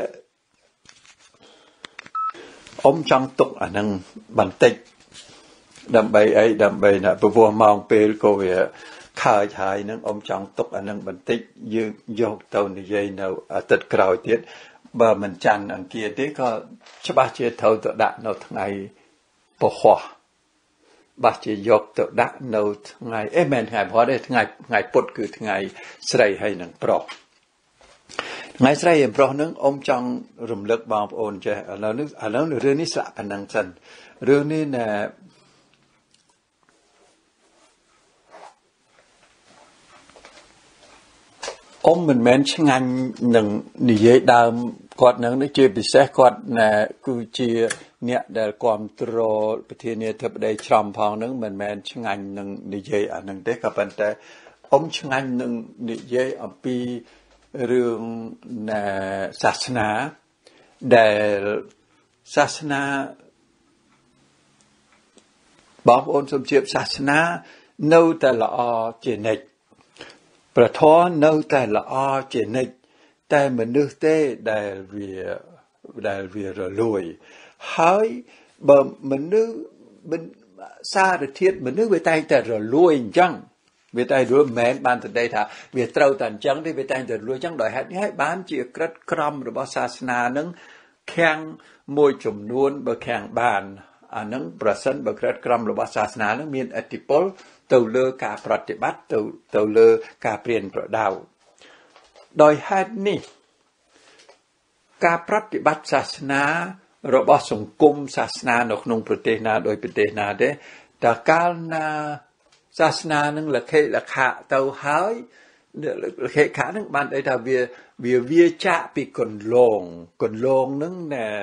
អ៊ំចង់ទុកអាហ្នឹងបន្តិចដើម្បីអីដើម្បីណាព្រោះម៉ោងពេលក៏វាខើចហើយនឹងអ៊ំចង់ទុកអាហ្នឹងបន្តិចយើងយកទៅនិយាយនៅអាទិត្យក្រោយទៀតបើមិនច័ន្ទអង្គារទេក៏ច្បាស់ជាត្រូវទៅដាក់នៅថ្ងៃពហុបាស់ជាយកទៅដាក់នៅថ្ងៃមិនថ្ងៃព្រោះទេថ្ងៃពុធគឺថ្ងៃស្រីហើយនឹងប្រុសថ្ងៃស្រីហើយប្រុសនឹងអ៊ំចង់រំលឹកបងប្អូនចេះឥឡូវរឿងនេះស្រាក់ប៉ុណ្ណឹងសិនរឿងនេះណែអ៊ំមិនមែនឆ្ងាញ់នឹងនិយាយដើមគាត់នឹងជាពិសេសគាត់ណែគឺជាអ្នកដែលគ្រប់គ្រងប្រធានាធិបតីច្រំផងនឹងមិនមែនឆ្ងាញ់នឹងនិយាយអានឹងទេក៏ប៉ុន្តែអ៊ំឆ្ងាញ់នឹងនិយាយអំពីរឿងណែសាសនាដែលសាសនាបងប្អូនសូមជៀបសាសនានៅតែល្អជានិច្ចព្រះធម៌នៅតែល្អជានិច្ចតែមនុស្សទេដែលវារលួយហើយបើមនុស្សសារធាតុមនុស្សវាតែងតែរលួយអញ្ចឹងវាតែរលួយមិនមែនបានតែថាវាត្រូវតែអញ្ចឹងទេវាតែងតែរលួយអញ្ចឹងដោយហេតុនេះហើយបានជាក្រិតក្រមរបស់សាសនានឹងខាំងមួយចំនួនបើខាំងបានអានឹងប្រសិនបើក្រិតក្រមរបស់សាសនានឹងមានឥទ្ធិពលទៅលើការប្រតិបត្តិទៅលើការព្រានប្រដៅដោយហេតុនេះការប្រតិបត្តិសាសនារបស់សង្គមសាសនានៅក្នុងប្រទេសណាដោយប្រទេសណាទេតើកាលណាសាសនានឹងលខិលខៈទៅហើយលខិខៈនឹងបានន័យថាវាចាក់ពីកន្លងនឹង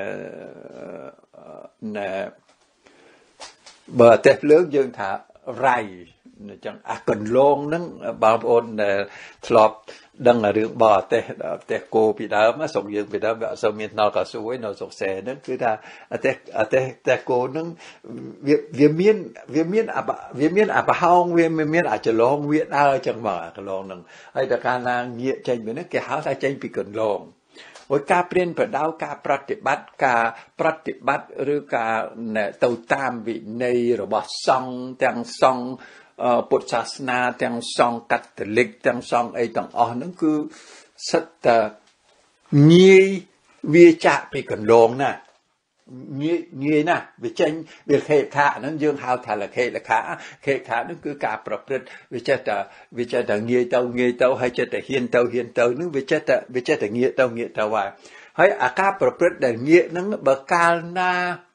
ណែបើតែភ្លើងយើងថារៃអញ្ចឹងអាកន្លងនឹងបងប្អូនដែលធ្លាប់ដឹងរឿងបរទេសគោពីដើមស្រុកយើងពីដើមវាអត់សូវមានថ្នល់កៅស៊ូឯនៅស្រុកសែហ្នឹងគឺថាអទេសគោហ្នឹងវាមានអាប្រហោងវាមានអាចឡងវាដើរអញ្ចឹងមកអាកន្លងហ្នឹងហើយតែកាលណាងាកចេញពីហ្នឹងគេហៅថាចេញពីកន្លងហើយការព្រានប្រដៅការប្រតិបត្តិឬការទៅតាមវិន័យរបស់សង្ឃទាំងសង្ឃពុទ្ធសាសនាទាំងសង្ឃកាតូលិកទាំងសង្ឃអីទាំងអស់ហ្នឹងគឺសិតតែងាយវាចាក់ពីកន្លងណាងាយណាស់វាចេញវាខេខាហ្នឹងយើងហៅថាលខេហ្នឹងគឺការប្រព្រឹត្តវាចេះតែងាយទៅហើយចេះតែហ៊ានទៅហ្នឹងវាចេះតែងាយទៅហើយអាការប្រព្រឹត្តដែលងាយហ្នឹងបើកាលណា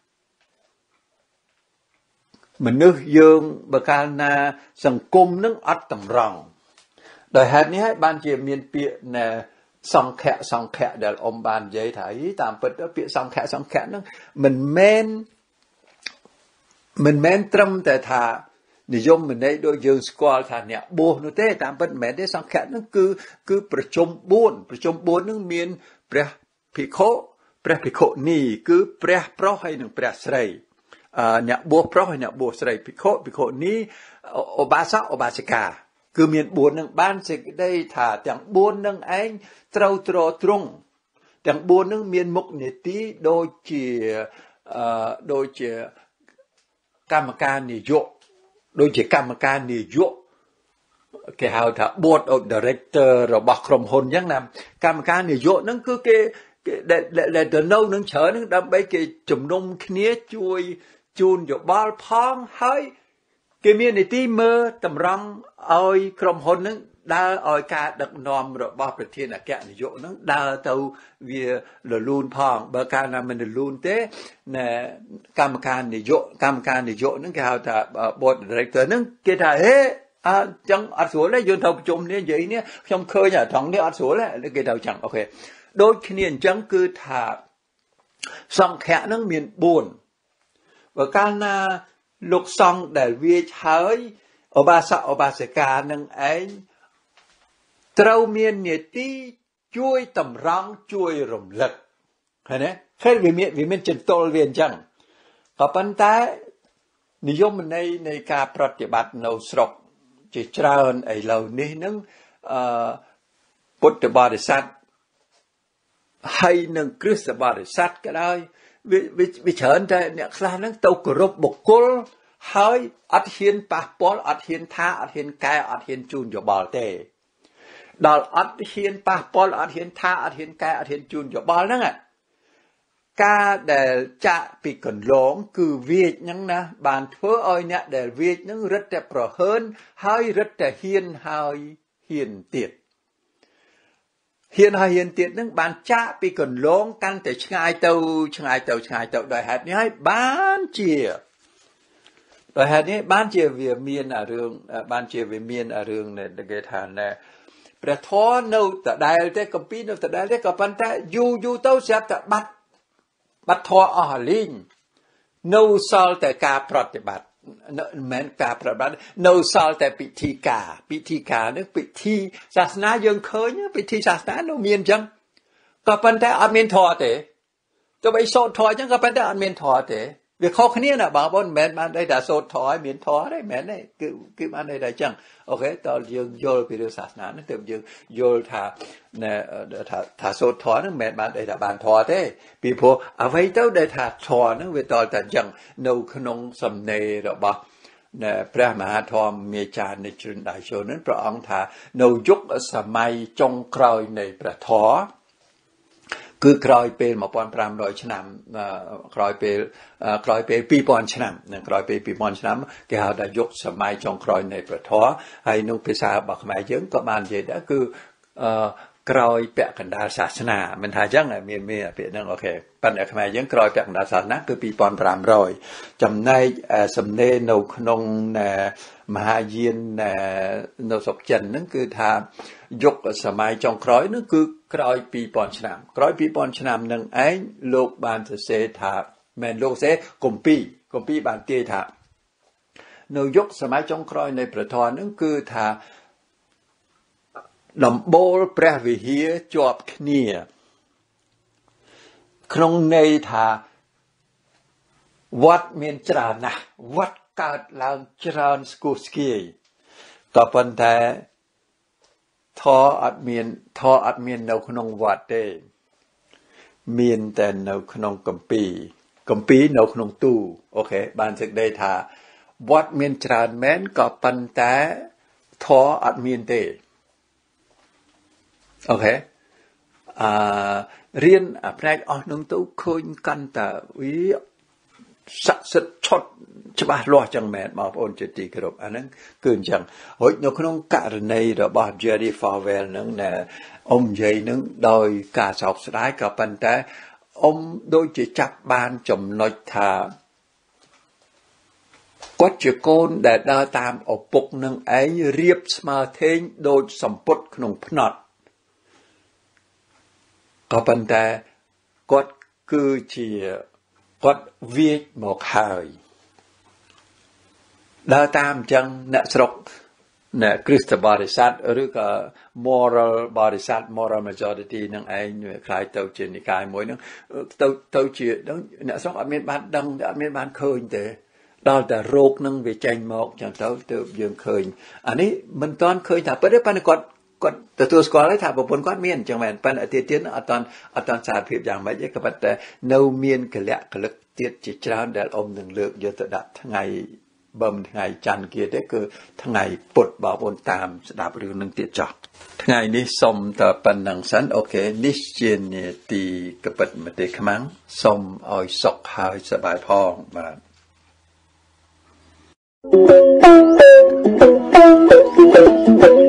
មនុស្សយើងបើកាលណាសង្គមនឹងអត់តម្រង់ដោយហេតុនេះហើយបានជាមានពាក្យណែសង្ឃៈដែលបាននិយាយថាតាមពិតទៅពាក្យសង្ឃៈហ្នឹងមិនមែនត្រឹមតែថានិយមន័យដូចយើងស្គាល់ថាអ្នកបួសនោះទេតាមពិតមិនមែនទេសង្ឃៈហ្នឹងគឺប្រជុំ4ហ្នឹងមានព្រះភិក្ខុព្រះភិក្ខុនីគឺព្រះប្រុសហើយនិងព្រះស្រីអ្នកបួសប្រុសហើយអ្នកបួសស្រីភិក្ខុនីឧបាសកឧបាសិកាគឺមាន4នឹងបានសេចក្តីថាទាំង4នឹងឯងត្រូវត្រត្រង់ទាំង4នឹងមានមុខនីតិដូចជាកម្មការនាយកគេហៅថា board of director របស់ក្រុមហ៊ុនអញ្ចឹងណាកម្មការនាយកហ្នឹងគឺគេដែលទៅនៅនឹងច្រើនហ្នឹងដើម្បីគេជំនុំគ្នាជួយជូនយោបល់ផងហើយគេមាននីតិមើលតម្រង់ឲ្យក្រុមហ៊ុនហ្នឹងដើរឲ្យការដឹកនាំរបស់ប្រធានអគ្គនាយកហ្នឹងដើរទៅវាលលូនផងបើកាលណាមិនលលូនទេណែកម្មការនាយកហ្នឹងគេហៅថា board director ហ្នឹងគេថាហេចឹងអត់ស្រួលទេយើងទៅប្រជុំនេះនិយាយនេះខ្ញុំឃើញត្រង់នេះអត់ស្រួលទេគេទៅចឹងអូខេដូចគ្នាអញ្ចឹងគឺថាសង្ឃៈហ្នឹងមាន4បើកាលណាលោកសង្ឃដែលវាហើយឧបាសកឧបាសិកានឹងឯងត្រូវមាននីតិជួយតម្រង់ជួយរំលឹកឃើញទេឃើញវាមានចន្ទល់វាអញ្ចឹងក៏ប៉ុន្តែនិយមន័យនៃការប្រតិបត្តិនៅស្រុកជាច្រើនឥឡូវនេះនឹងពុទ្ធបរិស័ទហើយនឹងគ្រិស្តបរិស័ទក៏ដោយវាច្រើនតែអ្នកខ្លះហ្នឹងទៅគោរពបុគ្គលហើយអត់ហ៊ានប៉ះពាល់អត់ហ៊ានថាអត់ហ៊ានកែអត់ហ៊ានជូនយោបល់ទេដល់អត់ហ៊ានប៉ះពាល់អត់ហ៊ានថាអត់ហ៊ានកែអត់ហ៊ានជូនយោបល់ហ្នឹងការដែលចាក់ពីកន្លងគឺវាចហ្នឹងណាបានធ្វើឲ្យអ្នកដែលវាចហ្នឹងរឹតតែប្រហើនហើយរឹតតែហ៊ានហើយហ៊ានទៀតហ្នឹងបានចាក់ពីកន្លងកាន់តែឆ្ងាយទៅដោយហេតុនេះហើយបានជាវាមានរឿងដែលគេថាណែព្រះធម៌នៅដដែលទេគម្ពីរនៅដដែលទេក៏ប៉ុន្តែយូរទៅស្រាប់តែបាត់ធម៌អស់លីងនៅសល់តែការប្រតិបត្តិមិនមែនការប្រតិបត្តិនៅសល់តែពិធីការនេះពិធីសាសនាយើងឃើញពិធីសាសនានៅមានអញ្ចឹងក៏ប៉ុន្តែអត់មានធម៌ទេទោះបីសូត្រធម៌អញ្ចឹងក៏ប៉ុន្តែអត់មានធម៌ទេវាខុសគ្នាណាបងប្អូនមិនមែនបានតែសូត្រធម៌ឲ្យមានធម៌ទេមិនមែនទេគឺបានតែអញ្ចឹងអូខេតើយើងយល់ពីរឿងសាសនានេះទើបយើងយល់ថាសូត្រធម៌ហ្នឹងមិនមែនបានតែបានធម៌ទេពីព្រោះអ្វីទៅដែលថាធម៌ហ្នឹងវាតតែអញ្ចឹងនៅក្នុងសំណេររបស់ព្រះមហាធម្មមេចារ្យនៃជ្រុនដាយចូលហ្នឹងព្រះអង្គថានៅយុគសម័យចុងក្រោយនៃព្រះធម៌គឺក្រោយពេល1500ឆ្នាំក្រោយពេល2000ឆ្នាំក្រោយពេល2000ឆ្នាំគេហៅថាយុគសម័យចុងក្រោយនៃព្រះធម៌ហើយក្នុងភាសារបស់ខ្មែរយើងក៏បាននិយាយដែរគឺក្រោយពាក់កណ្ដាលសាសនាមិនថាអញ្ចឹងមានពាក្យហ្នឹងអូខេប៉ុន្តែខ្មែរយើងក្រោយពាក់កណ្ដាលសាសនាគឺ2500ចំណែកសំណេរនៅក្នុងមហាយាននៅស្រុកចិនហ្នឹងគឺថាយុគសម័យចុងក្រោយហ្នឹងគឺក្រោយ2000ឆ្នាំក្រោយ2000ឆ្នាំនឹងឯងលោកបានសរសេរថាមែនលោកសរសេរគម្ពីរបានទាយថានៅយុគសម័យចុងក្រោយនៃព្រះធម៌ហ្នឹងគឺថាដំបូលព្រះវិហារជាប់គ្នាក្នុងន័យថាវត្តមានច្រើនណាស់វត្តកើតឡើងច្រើនស្គូស្គាយក៏ប៉ុន្តែធម៌អត់មាននៅក្នុងវត្តទេមានតែនៅក្នុងគម្ពីរនៅក្នុងទូអូខេបានសេចក្តីថាវត្តមានច្រើនមែនក៏ប៉ុន្តែធម៌អត់មានទេអូខេរៀនផ្នែកអស់នឹងទៅឃើញកាន់តែវាស័ក្តិសិទ្ធិឆុតច្បាស់លាស់ចឹងមែនបងប្អូនជាទីគោរពអាហ្នឹងគឺអញ្ចឹងរួចនៅក្នុងករណីរបស់ Jerry Falwell ហ្នឹងណែអ៊ំនិយាយហ្នឹងដោយការសោកស្ដាយក៏ប៉ុន្តែអ៊ំដូចជាចាប់បានចំណុចថាគាត់ជាកូនដែលដើរតាមឪពុកនឹងឯងរៀបស្មើធេងដូចសម្ពុតក្នុងភ្នត់ក៏ប៉ុន្តែគាត់គឺជាគាត់វាចមកហើយដើរតាមអញ្ចឹងអ្នកស្រុកអ្នកគ្រិស្តបរិស័ទឬក៏ moral បរិស័ទ moral majority នឹងឯងខ្លាយទៅជានិកាយមួយហ្នឹងទៅជាអ្នកស្រុកអត់មានបានដឹងអត់មានបានឃើញទេដល់តែរោគនឹងវាចេញមកចឹងទៅយើងឃើញអានេះមិនតាន់ឃើញថាប៉ុន្តែគាត់ទទួលស្គាល់ថាប្រពន្ធគាត់មានចឹងមែនប៉ុន្តែទៀតអត់តាន់សារភាពយ៉ាងម៉េចទេក៏ប៉ុន្តែនៅមានកលៈកលឹកទៀតជាច្រើនដែលអ៊ំនឹងលើកយកទៅដាក់ថ្ងៃបើមិនថ្ងៃច័ន្ទkiaទេគឺថ្ងៃពុធបងប្អូនតាមស្ដាប់រឿងនឹងទៀតចោះថ្ងៃនេះសូមតែប៉ុណ្្នឹងសិនអូខេនេះជានីតិកពិតមតិខ្មាំងសូមឲ្យសុខហើយសប្បាយផងបាទ Thank you.